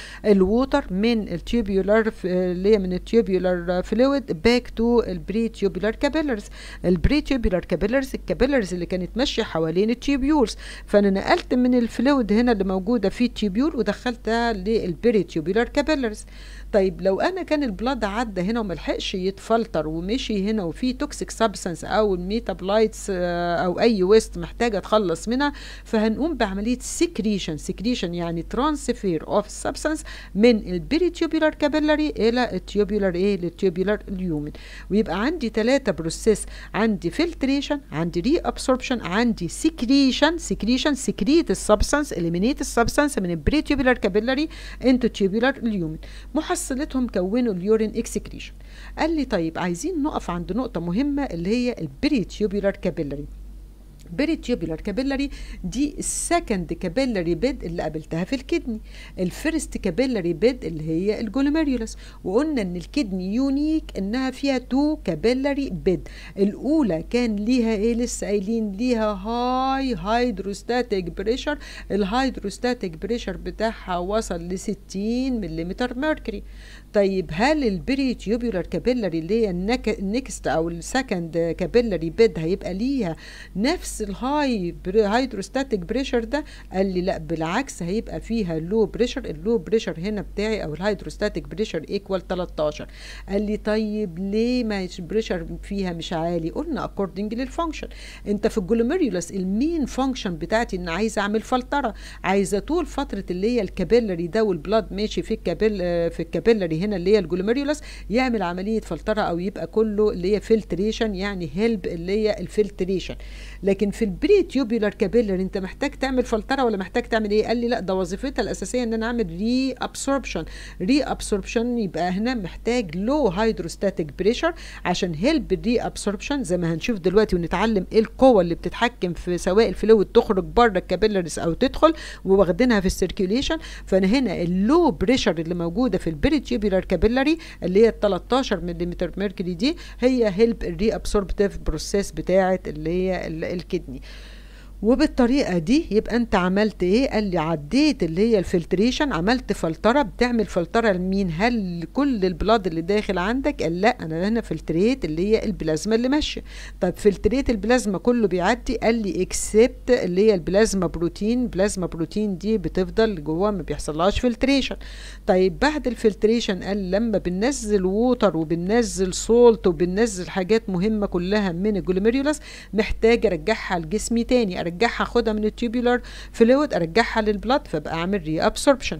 والووتر من التيوبولار اللي هي من التيوبولار فلويد باك تو البري تيوبولار كابيلرز. البري تيوبولار كابيلرز الكابيلرز اللي كانت ماشيه حوالين التيوبيولز، فانا نقلت من الفلويد هنا اللي موجوده في التيوبيول ودخلتها للبري تيوبولار كابيلرز. طيب لو انا كان البلاد عدى هنا وملحقش يتفلتر ومشي هنا وفي توكسيك سابستنس او الميتابلايتس او اي ويست محتاجه اتخلص منها، فهنقوم بعمليه سكريشن. سكريشن يعني ترانسفير اوف سابستنس من البيريتيوبولار كابيلاري الى التيوبولار ايه للتيوبولار اليومن. ويبقى عندي ثلاثه بروسيس، عندي فلتريشن، عندي ري ابسوربشن، عندي سكريشن. سكريشن سكريت السابستنس، اليمينيت السابستنس من البيريتيوبولار كابيلاري انتو تيوبولار اليومن. محصلتهم كونوا اليورين اكسكريشن. قال لي طيب عايزين نقف عند نقطة مهمة اللي هي البريتيوبولار كابيلاري. بريتيوبولار كابيلاري دي السكند كابيلاري بيد اللي قابلتها في الكدني. الفيرست كابيلاري بيد اللي هي الجلوميريولاس، وقلنا ان الكدني يونيك انها فيها تو كابيلاري بيد. الاولى كان ليها ايه؟ لسه قايلين ليها هاي هيدروستاتيك بريشر. الهيدروستاتيك بريشر بتاعها وصل ل ستين ملم ميركوري. طيب هل البريتيوبولار كابيلاري اللي هي النكست او السكند كابيلاري بيد هيبقى ليها نفس الهاي هيدروستاتيك بريشر ده؟ قال لي لا، بالعكس هيبقى فيها لو بريشر. اللو بريشر هنا بتاعي او الهيدروستاتيك بريشر ايكوال تلتاشر. قال لي طيب ليه ما البريشر فيها مش عالي؟ قلنا اكوردنج للفانكشن. انت في الجلوميريولاس المين فانكشن بتاعتي ان عايزه اعمل فلتره، عايزه طول فتره اللي هي الكابيلاري ده والبلاد ماشي في الكابيل في الكابيلاري هنا اللي هي الجلوميريولاس يعمل عمليه فلتره او يبقى كله اللي هي فلتريشن، يعني هيلب اللي هي الفلتريشن. لكن في البريتيوبولار كابيلاري انت محتاج تعمل فلتره ولا محتاج تعمل ايه؟ قال لي لا، ده وظيفتها الاساسيه ان انا اعمل ري ابسوربشن. ري ابسوربشن يبقى هنا محتاج لو هيدروستاتيك بريشر عشان هيلب الري ابسوربشن، زي ما هنشوف دلوقتي ونتعلم ايه القوه اللي بتتحكم في سواء الفلويد تخرج بره الكابيلاريز او تدخل وواخدينها في السيركيوليشن. فانا هنا اللو بريشر اللي موجوده في البريتيوبولار كابيلاري اللي هي تلتاشر ملم ميركوري دي هي هيلب الري ابسوربتيف بروسيس بتاعه اللي هي الكدني. وبالطريقه دي يبقى انت عملت ايه؟ قال لي عديت اللي هي الفلتريشن، عملت فلتره. بتعمل فلتره لمين؟ هل كل البلاد اللي داخل عندك؟ قال لا، انا هنا فلتريت اللي هي البلازما اللي ماشيه. طب فلتريت البلازما كله بيعدي؟ قال لي اكسبت اللي هي البلازما بروتين. بلازما بروتين دي بتفضل جوه ما بيحصلهاش فلتريشن. طيب بعد الفلتريشن قال لما بننزل ووتر وبننزل سولت وبننزل حاجات مهمه كلها من الجلوميريولاس محتاج ارجعها لجسمي تاني، ارجعها اخدها من التيوبولار فلويد ارجعها للبلاد، فبقى اعمل ري ابسوربشن.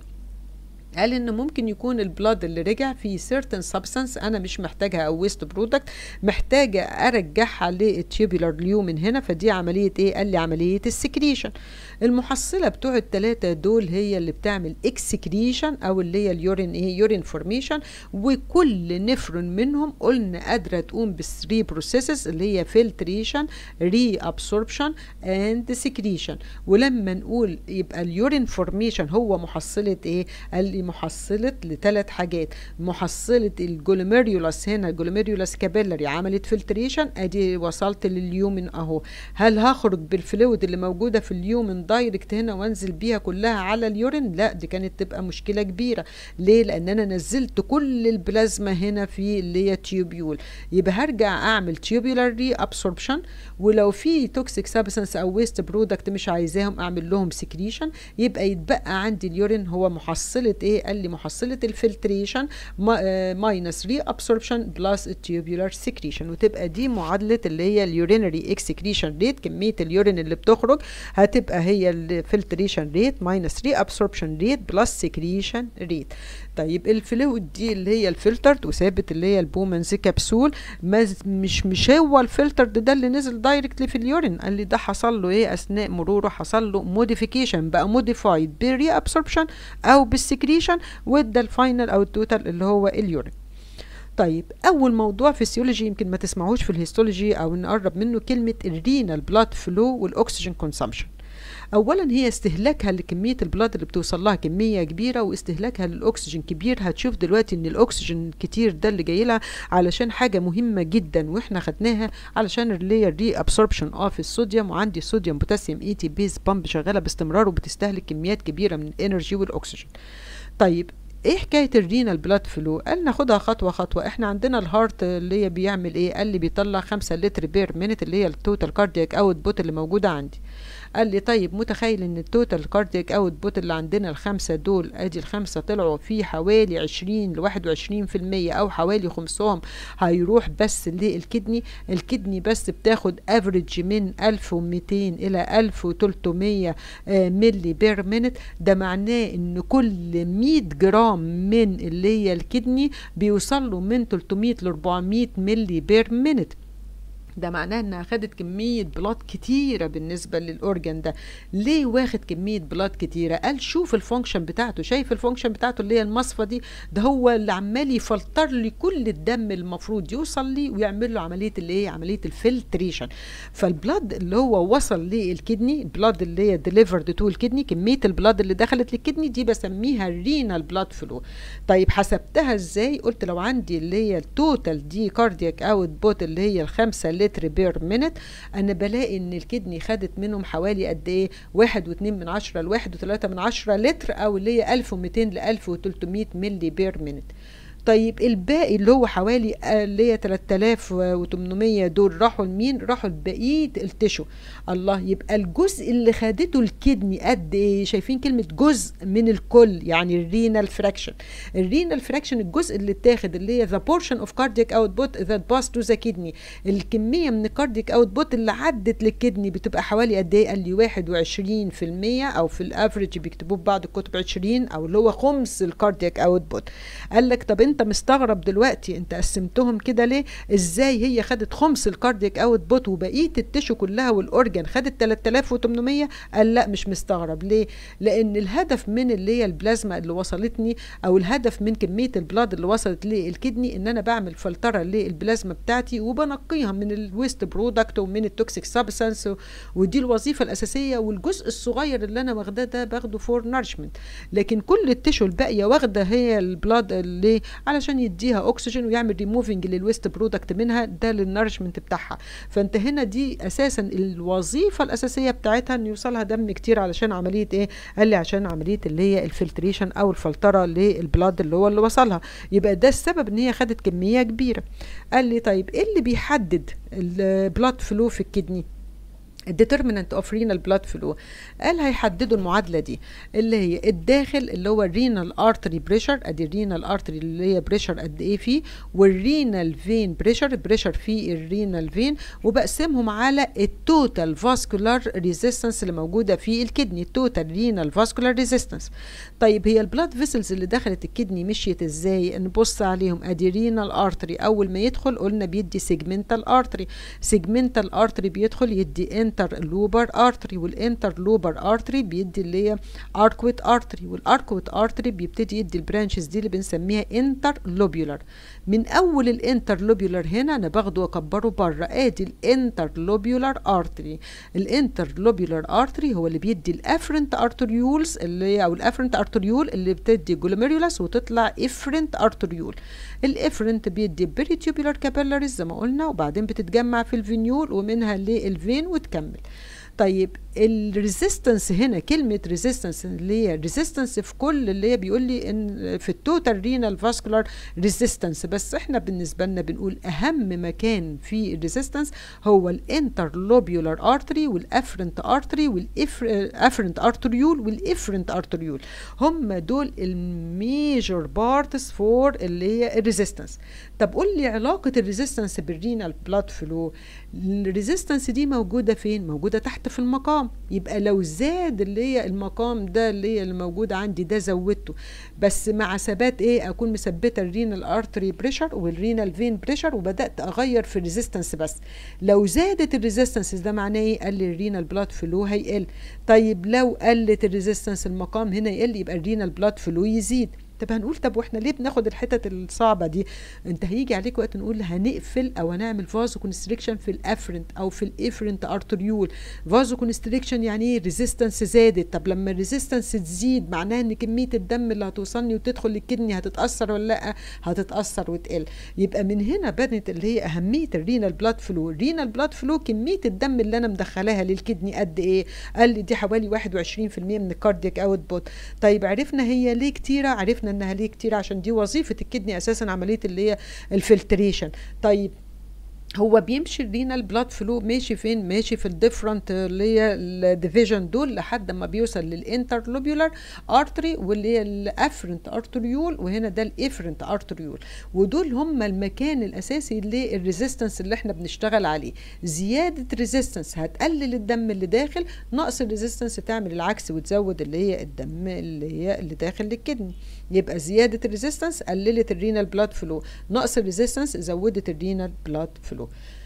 قال ان ممكن يكون البلاد اللي رجع فيه certain substance انا مش محتاجها او waste product محتاجه ارجعها للتيوبولار اليومن هنا، فدي عمليه ايه؟ قال لي عمليه السكريشن. المحصله بتوع الثلاثه دول هي اللي بتعمل اكسكريشن او اللي هي اليورين ايه؟ يورين فورميشن. وكل نفرون منهم قلنا قادره تقوم بالثري بروسيسز اللي هي فلتريشن، ري ابسوربشن اند سكريشن. ولما نقول يبقى اليورين فورميشن هو محصله ايه؟ قال لي محصله لثلاث حاجات. محصله الجلوميريولاس، هنا الجلوميريولاس كابيلاري عملت فلتريشن، ادي وصلت لليومن اهو. هل هخرج بالفلويد اللي موجوده في اليومن دايركت هنا وانزل بيها كلها على اليورين؟ لا، دي كانت تبقى مشكله كبيره. ليه؟ لان انا نزلت كل البلازما هنا في اللي هي تيوبيول. يبقى هرجع اعمل تيوبيولار ري ابسوربشن، ولو في توكسيك سابستنس او ويست برودكت مش عايزاهم اعمل لهم سكريشن. يبقى يتبقى عندي اليورين هو محصله ايه؟ قال لي محصله الفلتريشن ماينس ري ابسوربشن بلس التيوبيولار سكريشن، وتبقى دي معادله اللي هي اليورينري اكسكريشن ريت. كميه اليورين اللي بتخرج هتبقى هي الفلتريشن ريت ماينس ري ابسوربشن ريت بلس سكريشن ريت. طيب الفلويد دي اللي هي الفلترد وثابت اللي هي البومنز كبسول، مش مش هو الفلترد ده اللي نزل دايركتلي في اليورين. قال لي ده حصل له ايه اثناء مروره؟ حصل له موديفيكيشن، بقى موديفايد بالري ابسوربشن او بالسكريشن، وده الفاينل او التوتال اللي هو اليورين. طيب اول موضوع فيسيولوجي يمكن ما تسمعوش في الهيستولوجي او نقرب منه، كلمه الرينال بلاد فلو والاكسجين كونسامشن. اولا هي استهلاكها لكميه البلاد اللي بتوصل لها كميه كبيره، واستهلاكها للاكسجين كبير. هتشوف دلوقتي ان الاكسجين الكتير ده اللي جاي لها علشان حاجه مهمه جدا واحنا خدناها، علشان اللي هي الري ابسوربشن اوف الصوديوم، وعندي صوديوم بوتاسيوم اي تي بيز بامب شغاله باستمرار وبتستهلك كميات كبيره من الانرجي والاكسجين. طيب ايه حكايه الرينال بلاد فلو؟ قال ناخدها خطوه خطوه. احنا عندنا الهارت اللي هي بيعمل ايه؟ قال لي بيطلع خمسة لتر بير مينت اللي هي التوتال كاردياك اوت بوت اللي موجوده عندي. قال لي طيب متخيل ان التوتال كاردياك اوت بوت اللي عندنا الخمسه دول، ادي الخمسه طلعوا في حوالي عشرين لواحد وعشرين في المية او حوالي خمسهم هيروح بس للكدني. الكدني بس بتاخد افريج من ألف ومئتين الى ألف وثلاثمية ملي بير مينت. ده معناه ان كل مية جرام من اللي هي الكدني بيوصل له من ثلاثمية ل أربعمية ملي بير مينت. ده معناه انها خدت كمية بلاد كتيرة بالنسبة للأورجن ده. ليه واخد كمية بلاد كتيرة؟ قال شوف الفونكشن بتاعته، شايف الفونكشن بتاعته اللي هي المصفى دي، ده هو اللي عمال يفلتر لي كل الدم المفروض يوصل لي ويعمل له عملية اللي هي عملية الفلتريشن. فالبلاد اللي هو وصل للكدني، البلاد اللي هي ديليفرد تو الكدني، كمية البلاد اللي دخلت للكدني دي بسميها الرينال بلاد فلو. طيب حسبتها ازاي؟ قلت لو عندي اللي هي التوتال دي كاردياك اوت بوت اللي هي الخمسة لتر بير مينت، انا بلاقي ان الكدني خدت منهم حوالي قد ايه؟ واحد واتنين من عشرة لواحد وتلاتة من عشرة لتر، او اللي هي ألف ومئتين لألف وتلتمية ملي بير مينت. طيب الباقي اللي هو حوالي اللي هي تلاتة آلاف وتمنمية دول راحوا لمين؟ راحوا لبقيه التشو. الله، يبقى الجزء اللي خدته الكدني قد ايه؟ شايفين كلمه جزء من الكل، يعني الرينال فراكشن. الرينال فراكشن الجزء اللي اتاخد اللي هي the portion of cardiac output that passed to the kidney. الكميه من الكاردياك اوتبوت اللي عدت للكدني بتبقى حوالي قد ايه؟ قال لي واحد وعشرين في المية، او في الافريج بيكتبوه في بعض الكتب عشرين، او اللي هو خمس الكاردياك اوتبوت. قال لك طب انت مستغرب دلوقتي انت قسمتهم كده ليه؟ ازاي هي خدت خمس الكاردياك اوت بوت وبقيه التشو كلها والاورجن خدت تلاتة آلاف وتمنمية؟ قال لا مش مستغرب. ليه؟ لان الهدف من اللي هي البلازما اللي وصلتني، او الهدف من كميه البلاد اللي وصلت للكدني، ان انا بعمل فلتره للبلازما بتاعتي وبنقيها من الويست برودكت ومن التوكسيك سابستانس، ودي الوظيفه الاساسيه. والجزء الصغير اللي انا واخداه ده باخده فور نارشمنت، لكن كل التشو الباقيه واخده هي البلاد اللي علشان يديها اكسجين ويعمل ريموفنج للويست برودكت منها، ده للنارشمنت بتاعها. فانت هنا دي اساسا الوظيفه الاساسيه بتاعتها ان يوصلها دم كتير علشان عمليه ايه؟ قال لي عشان عمليه اللي هي الفلتريشن او الفلتره للبلاد اللي هو اللي وصلها. يبقى ده السبب ان هي خدت كميه كبيره. قال لي طيب ايه اللي بيحدد البلاد فلو في الكدني؟ الديترمينانت اوف رينال بلاد فلو. قال هيحددوا المعادله دي اللي هي الداخل اللي هو الرينال ارتري بريشر، ادي الرينال ارتري اللي هي بريشر قد ايه فيه، والرينال فين بريشر، بريشر في الرينال فين، وبقسمهم على التوتال فاسكولار ريزيستنس اللي موجوده في الكدني، التوتال رينال فاسكولار ريزيستنس. طيب هي البلاد فيسلز اللي دخلت الكدني مشيت ازاي؟ نبص عليهم. ادي رينال ارتري اول ما يدخل قلنا بيدي سيجمنتال ارتري، سيجمنتال ارتري بيدخل يدي انتر الانتر لوبر ارتري، والانتر لوبر ارتري بيدي اللي هي اركويت ارتري، والاركويت ارتري بيبتدي يدي البرانشز دي اللي بنسميها انتر لوبيولار. من اول الانتر لوبيولار هنا انا باخده واكبره بره، ادي الانتر لوبيولار ارتري. الانتر لوبيولار ارتري هو اللي بيدي الافرنت ارتريولز اللي هي او الافرنت ارتريول اللي بتدي جلوميريولاس وتطلع افرنت ارتريول. الافرنت بيدي بريتيوبولار كابيلاريز زي ما قلنا، وبعدين بتتجمع في الفينيول ومنها للفين وتكمل. طيب الريزيستنس هنا، كلمة ريزيستنس اللي هي ريزيستنس في كل اللي هي بيقول لي ان في التوتال رينال فاسكولار ريزيستنس، بس احنا بالنسبة لنا بنقول اهم مكان في الريزيستنس هو الانترلوبيولار ارتري والافرنت ارتري والافرنت ارتريول والافرنت ارتريول، هم دول الميجر بارتس فور اللي هي الريزيستنس. طب قول لي علاقة الريزيستنس بالرينال بلاد فلو. الريزيستنس دي موجودة فين؟ موجودة تحت في المقام، يبقى لو زاد اللي هي المقام ده اللي هي اللي موجود عندي ده زودته، بس مع ثبات ايه؟ اكون مثبته الرينال ارتري بريشر والرينال فين بريشر وبدات اغير في الريزيستنس. بس لو زادت الريزيستنس ده معناه ايه؟ قل الرينال بلاد فلو هيقل. طيب لو قلت الريزيستنس المقام هنا يقل، يبقى الرينال بلاد فلو يزيد. طب هنقول طب واحنا ليه بناخد الحتت الصعبه دي؟ انت هيجي عليك وقت نقول هنقفل او هنعمل فازو كونستريكشن في الافرنت او في الافرنت ارتريول. فازو كونستريكشن يعني ايه؟ ريزيستنس زادت. طب لما الريزيستنس تزيد معناها ان كميه الدم اللي هتوصلني وتدخل للكدني هتتاثر ولا لا؟ هتتاثر وتقل. يبقى من هنا بدت اللي هي اهميه الرينال بلاد فلو. الرينال بلاد فلو كميه الدم اللي انا مدخلاها للكدني قد ايه؟ قال لي دي حوالي واحد وعشرين في المية من الكاردياك اوت بوت. طيب عرفنا هي ليه كتيره؟ عرفنا انها ليه كتير عشان دي وظيفة الكدني اساسا، عملية اللي هي الفلتريشن. طيب هو بيمشي الرينال بلاد فلو ماشي فين؟ ماشي في الديفرنت اللي هي الديفيجن دول لحد ما بيوصل للانترلوبيولار ارتري واللي هي الافرنت ارتريول، وهنا ده الافرنت ارتريول، ودول هم المكان الاساسي للريزيستنس اللي احنا بنشتغل عليه. زياده ريزيستنس هتقلل الدم اللي داخل، نقص الريزيستنس تعمل العكس وتزود اللي هي الدم اللي هي اللي داخل للكدني. يبقى زياده الريزيستنس قللت الرينال بلاد فلو، نقص الريزيستنس زودت الرينال بلاد فلو.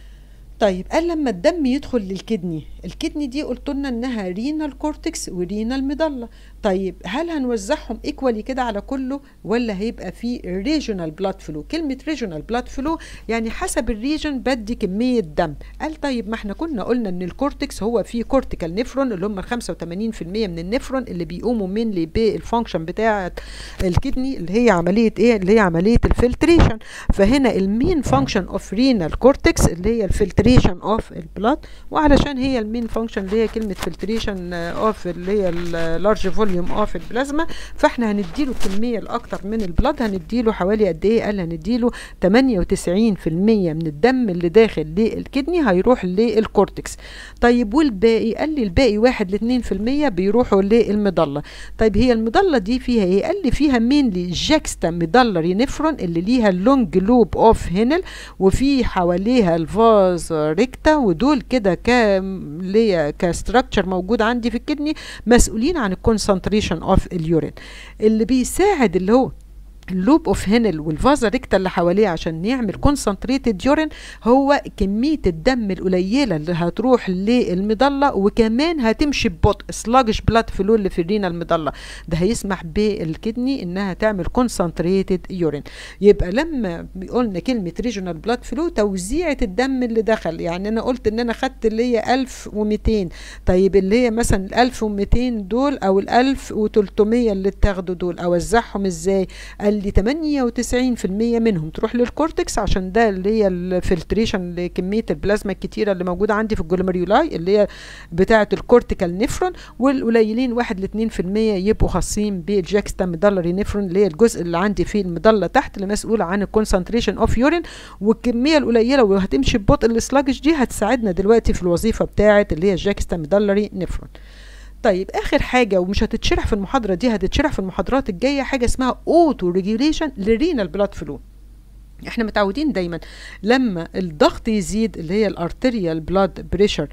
طيب قال لما الدم يدخل للكدني، الكدني دي قلت لنا انها رينال كورتكس ورينال ميدالا. طيب هل هنوزعهم ايكوالي كده على كله ولا هيبقى في ريجونال بلاد فلو؟ كلمه ريجونال بلاد فلو يعني حسب الريجن بدي كميه دم. قال طيب ما احنا كنا قلنا ان الكورتكس هو فيه كورتيكال نيفرون اللي هم خمسة وثمانين في المية من النيفرون اللي بيقوموا مينلي بالفانكشن بتاعه الكدني اللي هي عمليه ايه؟ اللي هي عمليه الفلتريشن. فهنا المين فانكشن اوف رينال كورتكس اللي هي الفلتريشن اوف البلاد، وعلشان هي المين فانكشن اللي هي كلمه فلتريشن اوف اللي هي اللارج فوليوم اوف البلازما، فاحنا هنديله الكميه الاكتر من البلاد. هنديله حوالي قد ايه؟ قال هنديله ثمانية وتسعين في المية من الدم اللي داخل للكدني هيروح للكورتكس. طيب والباقي؟ قال لي الباقي واحد ل اتنين في المية بيروحوا للمضله. طيب هي المضله دي فيها ايه؟ قال لي فيها مينلي جاكستا ميدالري نيفرون اللي ليها اللونج لوب اوف هينل، وفي حواليها الفاز ريكتا، ودول كده ك ليه كستراكشر موجود عندي في الكدني مسؤولين عن الكونسنتريشن اوف اليورين. اللي بيساعد اللي هو اللوب اوف هينل والفازا ريكتا اللي حواليه عشان يعمل كونسنتريتد يورين هو كميه الدم القليله اللي هتروح للمضله، وكمان هتمشي ببطء سلاجش بلاد فلو اللي في الرينا المضله ده هيسمح بالكدني انها تعمل كونسنتريتد يورين. يبقى لما قلنا كلمه ريجونال بلاد فلو توزيعه الدم اللي دخل، يعني انا قلت ان انا خدت اللي هي ألف ومئتين، طيب اللي هي مثلا ال ألف ومئتين دول او ال ألف وتلتمية اللي اتاخدوا دول اوزعهم ازاي؟ قال لي ثمانية وتسعين في المية منهم تروح للكورتكس عشان ده اللي هي الفلتريشن لكميه البلازما الكتيره اللي موجوده عندي في الجلوميرولاي اللي هي بتاعه الكورتيكال نيفرون، والقليلين واحد ل اتنين في المية يبقوا خاصين بالجاكستا ميدالري نيفرون اللي هي الجزء اللي عندي في المضله تحت اللي مسؤول عن الكونسنتريشن اوف يورين. والكميه القليله وهتمشي ببطء السلاجش دي هتساعدنا دلوقتي في الوظيفه بتاعه اللي هي الجاكستا ميدالري نيفرون. طيب اخر حاجه ومش هتتشرح في المحاضره دي، هتتشرح في المحاضرات الجايه، حاجه اسمها اوتو ريجوليشن للرينال بلاد فلو. احنا متعودين دايما لما الضغط يزيد اللي هي الارتريال بلاد بريشر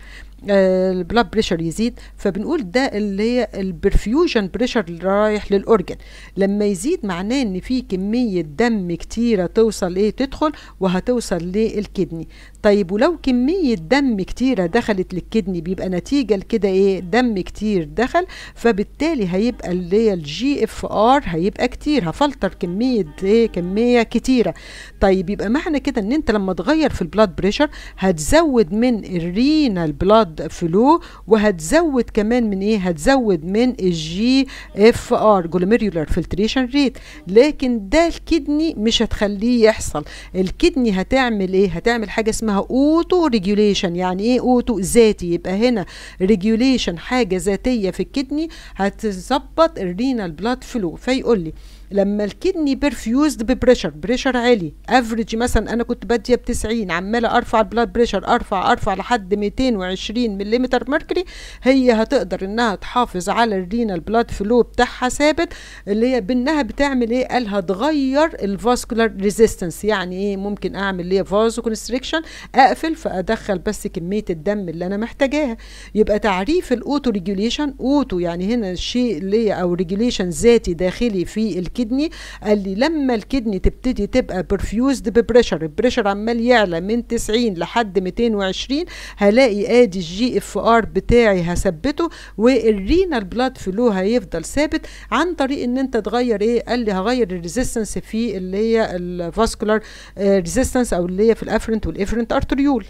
البلاد بريشر يزيد، فبنقول ده اللي هي البرفيوجن بريشر اللي رايح للاورجن. لما يزيد معناه ان في كميه دم كتيره توصل ايه تدخل وهتوصل للكدني. طيب ولو كميه دم كتيره دخلت للكدني بيبقى نتيجه لكده ايه؟ دم كتير دخل، فبالتالي هيبقى اللي هي الجي اف ار هيبقى كتير، هفلتر كميه ايه؟ كميه كتيره. طيب يبقى معنى كده ان انت لما تغير في البلاد بريشر هتزود من الرينال بلاد فلو، وهتزود كمان من ايه؟ هتزود من الجي اف ار جلوميريولار فلتريشن ريت. لكن ده الكدني مش هتخليه يحصل. الكدني هتعمل ايه؟ هتعمل حاجه اسمها اوتو ريجوليشن. يعني ايه اوتو؟ ذاتي. يبقى هنا ريجوليشن حاجه ذاتيه في الكدني هتظبط الرينال بلاد فلو. فيقول لي لما الكدني برفيوزد ببريشر، بريشر عالي افريج، مثلا انا كنت باديه ب تسعين، عماله ارفع البلاد بريشر، ارفع ارفع لحد مئتين وعشرين ملم مركوري، هي هتقدر انها تحافظ على الرينال بلاد فلو بتاعها ثابت، اللي هي بانها بتعمل ايه؟ قال هتغير الفاسكولار ريزيستنس. يعني ايه؟ ممكن اعمل اللي هي فازو كونستريكشن، اقفل فادخل بس كميه الدم اللي انا محتاجاها. يبقى تعريف الاوتو ريجوليشن، اوتو يعني هنا الشيء اللي هي او ريجوليشن ذاتي داخلي في الكدني. قال لي لما الكدني تبتدي تبقى برفيوزد ببريشر، البريشر عمال يعلى من تسعين لحد مئتين وعشرين، هلاقي ادي الجي اف ار بتاعي هثبته، والرينال بلاد فلو هيفضل ثابت عن طريق ان انت تغير ايه؟ قال لي هغير الريزيستنس في اللي هي الفاسكولار ريزيستنس او اللي هي في الافرنت والافرنت ارتريول.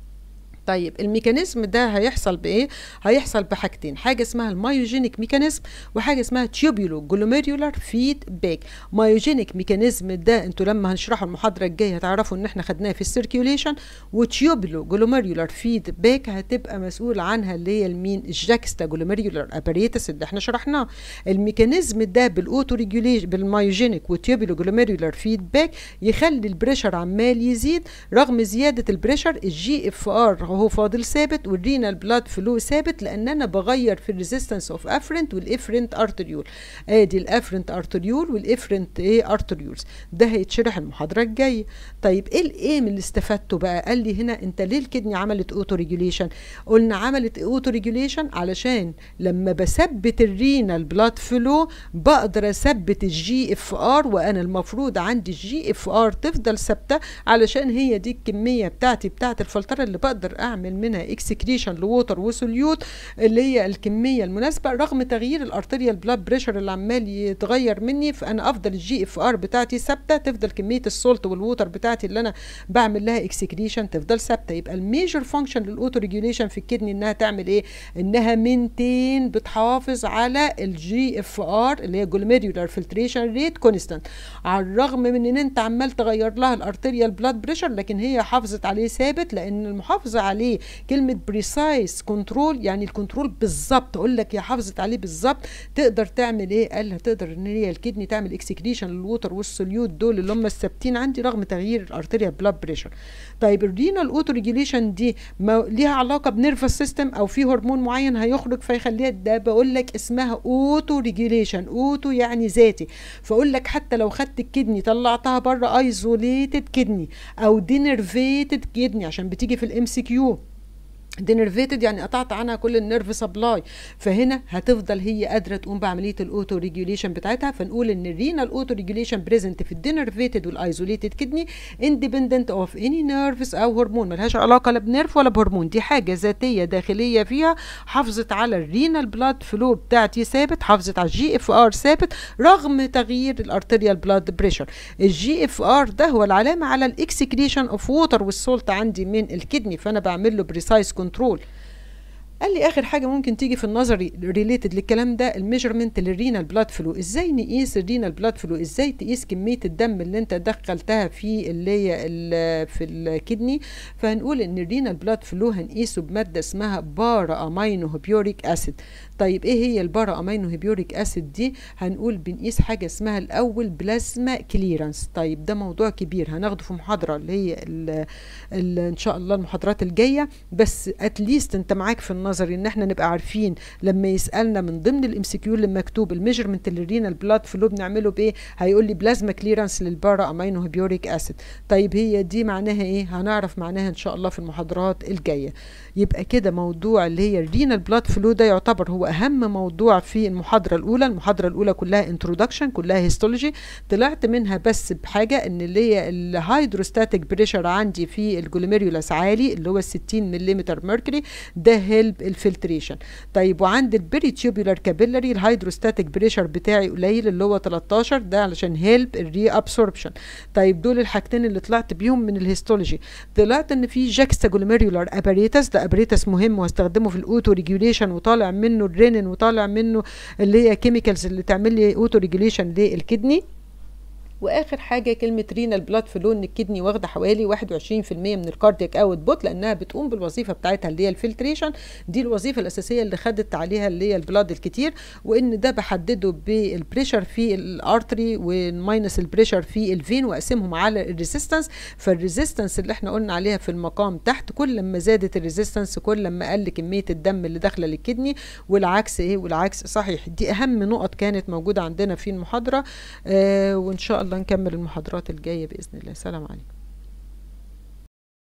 طيب الميكانيزم ده هيحصل بايه؟ هيحصل بحاجتين، حاجه اسمها المايوجينيك ميكانيزم وحاجه اسمها تيوبولو جلوميريولار فيد باك. مايوجينيك ميكانيزم ده انتوا لما هنشرحه المحاضره الجايه هتعرفوا ان احنا خدناه في السيركيوليشن، وتيوبولو جلوميريولار فيد باك هتبقى مسؤول عنها اللي هي المين؟ الجاكستا جلوميريولار اباريتس اللي احنا شرحناه. الميكانيزم ده بالاوتو ريجوليشن بالمايوجينيك وتيوبولو جلوميريولار فيد باك يخلي البريشر عمال يزيد، رغم زياده البريشر الجي اف ار هو فاضل ثابت والرينال بلاد فلو ثابت، لان انا بغير في الريزيستنس اوف افرنت والافرنت ارتريول. ادي الافرنت ارتريول والافرنت ايه؟ ارتريولز. ده هيتشرح المحاضره الجايه. طيب ايه الايم اللي استفدته بقى؟ قال لي هنا انت ليه الكدني عملت اوتو ريجوليشن؟ قلنا عملت اوتو ريجوليشن علشان لما بثبت الرينال بلاد فلو بقدر اثبت الجي اف ار، وانا المفروض عندي الجي اف ار تفضل ثابته علشان هي دي الكميه بتاعتي بتاعت الفلتره اللي بقدر اعمل منها اكسكريشن لووتر وسوليوت اللي هي الكميه المناسبه، رغم تغيير الارتريال بلاد بريشر اللي عمال يتغير مني. فانا افضل الجي اف ار بتاعتي ثابته، تفضل كميه السولت والووتر بتاعتي اللي انا بعمل لها اكسكريشن تفضل ثابته. يبقى الميجر فانكشن للاوتو ريجوليشن في الكدني انها تعمل ايه؟ انها مينتين، بتحافظ على الجي اف ار اللي هي جلوميريولار فلتريشن ريت كونستانت، على الرغم من ان انت عمال تغير لها الارتريال بلاد بريشر لكن هي حافظت عليه ثابت، لان المحافظه عليه كلمه بريسايز كنترول، يعني الكنترول بالظبط. اقول لك يا حافظت عليه بالظبط، تقدر تعمل ايه؟ قال هتقدر ان هي الكدني تعمل اكسكريشن للووتر والسوليوت دول اللي هم الثابتين عندي رغم تغيير الارتريال بلاد بريشر. طيب الرينال اوتو ريجوليشن دي ما ليها علاقه بنيرفس سيستم او في هرمون معين هيخرج فيخليها؟ ده بقول لك اسمها اوتو ريجوليشن. اوتو يعني ذاتي. فاقول لك حتى لو خدت الكدني طلعتها بره ايزوليتد كدني او دينرفيتد كدني، عشان بتيجي في الام سي كيو، دينرفيتد يعني قطعت عنها كل النيرف سبلاي، فهنا هتفضل هي قادره تقوم بعمليه الاوتو ريجوليشن بتاعتها. فنقول ان الرينال اوتو ريجوليشن بريزنت في الدينرفيتد والايزوليتد كدني اندبندنت اوف اني نيرفز او هرمون، ملهاش علاقه لا بنيرف ولا بهرمون، دي حاجه ذاتيه داخليه فيها، حافظت على الرينال بلاد فلو بتاعتي ثابت، حافظت على الجي اف ار ثابت رغم تغيير الارتريال بلاد بريشر. الجي اف ار ده هو العلامه على الاكسكريشن اوف ووتر والسولت عندي من الكدني، فانا بعمل له بريسايز كنترول. قال لي اخر حاجه ممكن تيجي في النظري ريليتد للكلام ده الميجرمنت للرينال بلاد فلو. ازاي نقيس الرينال بلاد فلو؟ ازاي تقيس كميه الدم اللي انت دخلتها في اللي هي في الكدني؟ فهنقول ان الرينال بلاد فلو هنقيسه بماده اسمها بارا امينو بيوريك اسيد. طيب ايه هي البارا امينو هيبيوريك اسيد دي؟ هنقول بنقيس حاجه اسمها الاول بلازما كليرنس. طيب ده موضوع كبير هناخده في محاضره اللي هي ال ال ان شاء الله المحاضرات الجايه، بس اتليست انت معاك في النظر ان احنا نبقى عارفين لما يسالنا من ضمن الام سي كيو اللي مكتوب الميجرمنت للرينال بلاد فلو بنعمله بايه، هيقول لي بلازما كليرنس للبارا امينو هيبيوريك اسيد. طيب هي دي معناها ايه؟ هنعرف معناها ان شاء الله في المحاضرات الجايه. يبقى كده موضوع اللي هي الرينال بلاد فلو ده يعتبر هو اهم موضوع في المحاضره الاولى. المحاضره الاولى كلها انترودكشن، كلها هيستولوجي، طلعت منها بس بحاجه ان اللي هي الهيدروستاتيك بريشر عندي في الجلوميريولاس عالي اللي هو ستين ملم ميركوري، ده هيلب الفلتريشن. طيب وعند البريتيوبولار كابيلاري الهيدروستاتيك بريشر بتاعي قليل اللي هو تلتاشر، ده علشان هيلب الري ابسوربشن. طيب دول الحاجتين اللي طلعت بيهم من الهيستولوجي. طلعت ان في جاكستا جلوميريولار اباريتس، ده اباريتس مهم وهستخدمه في الاوتو ريجوليشن، وطالع منه الرينين وطالع منه اللي هي كيميكالز اللي تعمل لي اوتو ريجوليشن للكدني. واخر حاجه كلمه رينال بلاد فلو، ان الكدني واخده حوالي واحد وعشرين في المية من الكاردياك اوت بوت، لانها بتقوم بالوظيفه بتاعتها اللي هي الفلتريشن، دي الوظيفه الاساسيه اللي خدت عليها اللي هي البلاد الكتير، وان ده بحدده بالبريشر في الارتري وماينس البريشر في الفين، واقسمهم على الريزيستنس. فالريزيستنس اللي احنا قلنا عليها في المقام تحت، كل ما زادت الريزيستنس كل ما قل كميه الدم اللي داخله للكدني، والعكس ايه والعكس صحيح. دي اهم نقط كانت موجوده عندنا في المحاضره، آه وان شاء الله الله نكمل المحاضرات الجاية بإذن الله. سلام عليكم.